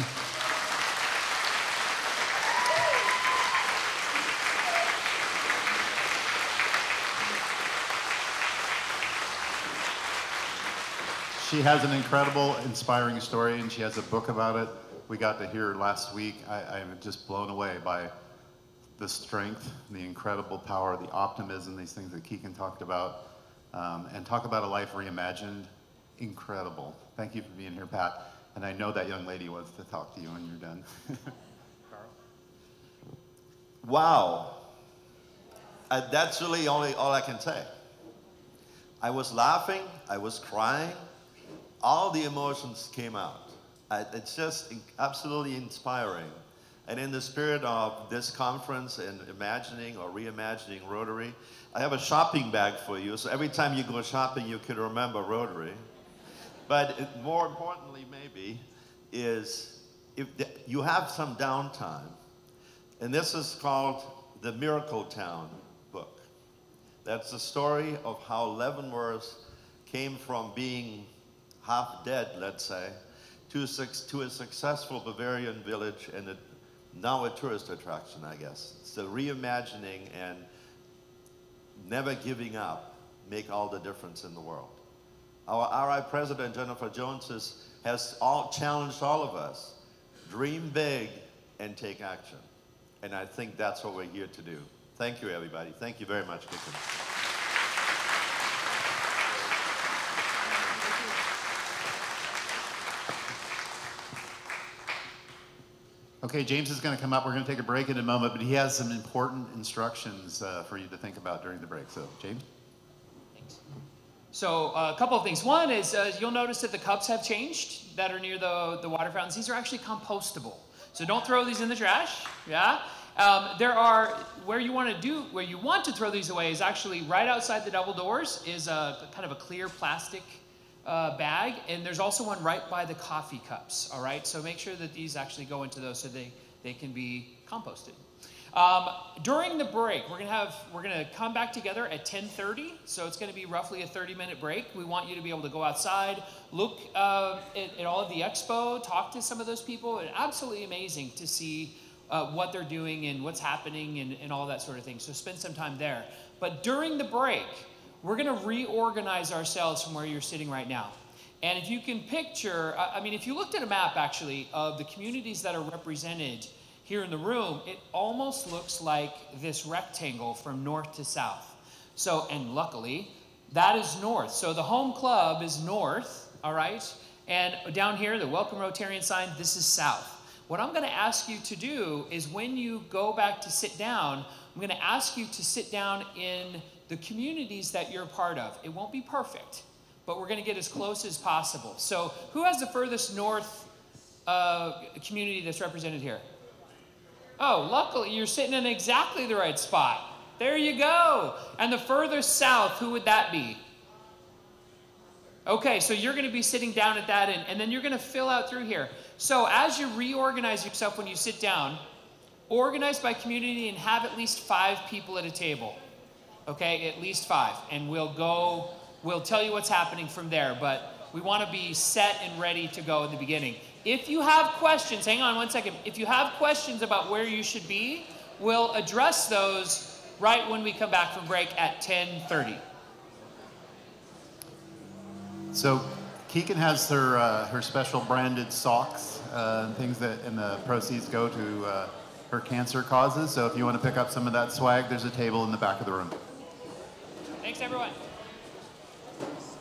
She has an incredible, inspiring story, and she has a book about it. We got to hear her last week. I, I'm just blown away by the strength, the incredible power, the optimism, these things that Keegan talked about, um, and talk about a life reimagined. Incredible. Thank you for being here, Pat. And I know that young lady wants to talk to you when you're done. Carl? Wow. Uh, that's really only all I can say. I was laughing, I was crying, all the emotions came out. I, it's just in, absolutely inspiring. And in the spirit of this conference and imagining or reimagining Rotary, I have a shopping bag for you, so every time you go shopping, you can remember Rotary. But it, more importantly, maybe, is if the, you have some downtime, and this is called the Miracle Town book. That's the story of how Leavenworth came from being half dead, let's say, to a, to a successful Bavarian village and a, now a tourist attraction, I guess. It's the reimagining and never giving up make all the difference in the world. Our R I President, Jennifer Jones, is, has all, challenged all of us. Dream big and take action. And I think that's what we're here to do. Thank you, everybody. Thank you very much, Kitten. Okay, James is going to come up. We're going to take a break in a moment, but he has some important instructions uh, for you to think about during the break. So, James? Thanks. So uh, a couple of things. One is uh, you'll notice that the cups have changed that are near the, the water fountains. These are actually compostable. So don't throw these in the trash, yeah? Um, there are, where you want to do, where you want to throw these away is actually right outside the double doors is a kind of a clear plastic uh, bag. And there's also one right by the coffee cups, all right? So make sure that these actually go into those so they, they can be composted. Um, during the break, we're gonna have we're gonna come back together at ten thirty. So it's gonna be roughly a thirty minute break. We want you to be able to go outside, look uh, at, at all of the expo, talk to some of those people. It's absolutely amazing to see uh, what they're doing and what's happening and, and all that sort of thing. So spend some time there. But during the break, we're gonna reorganize ourselves from where you're sitting right now. And if you can picture, I mean, if you looked at a map actually of the communities that are represented here in the room, it almost looks like this rectangle from north to south. So, and luckily, that is north. So the home club is north, all right? And down here, the Welcome Rotarian sign, this is south. What I'm gonna ask you to do is when you go back to sit down, I'm gonna ask you to sit down in the communities that you're a part of. It won't be perfect, but we're gonna get as close as possible. So who has the furthest north uh, community that's represented here? Oh, luckily, you're sitting in exactly the right spot. There you go. And the furthest south, who would that be? Okay, so you're going to be sitting down at that end, and then you're going to fill out through here. So as you reorganize yourself when you sit down, organize by community and have at least five people at a table. Okay, at least five. And we'll go, we'll tell you what's happening from there, but we want to be set and ready to go in the beginning. If you have questions, hang on one second. If you have questions about where you should be, we'll address those right when we come back from break at ten thirty. So Keegan has her uh, her special branded socks uh, and things that, and the proceeds go to uh, her cancer causes. So if you want to pick up some of that swag, there's a table in the back of the room. Thanks, everyone.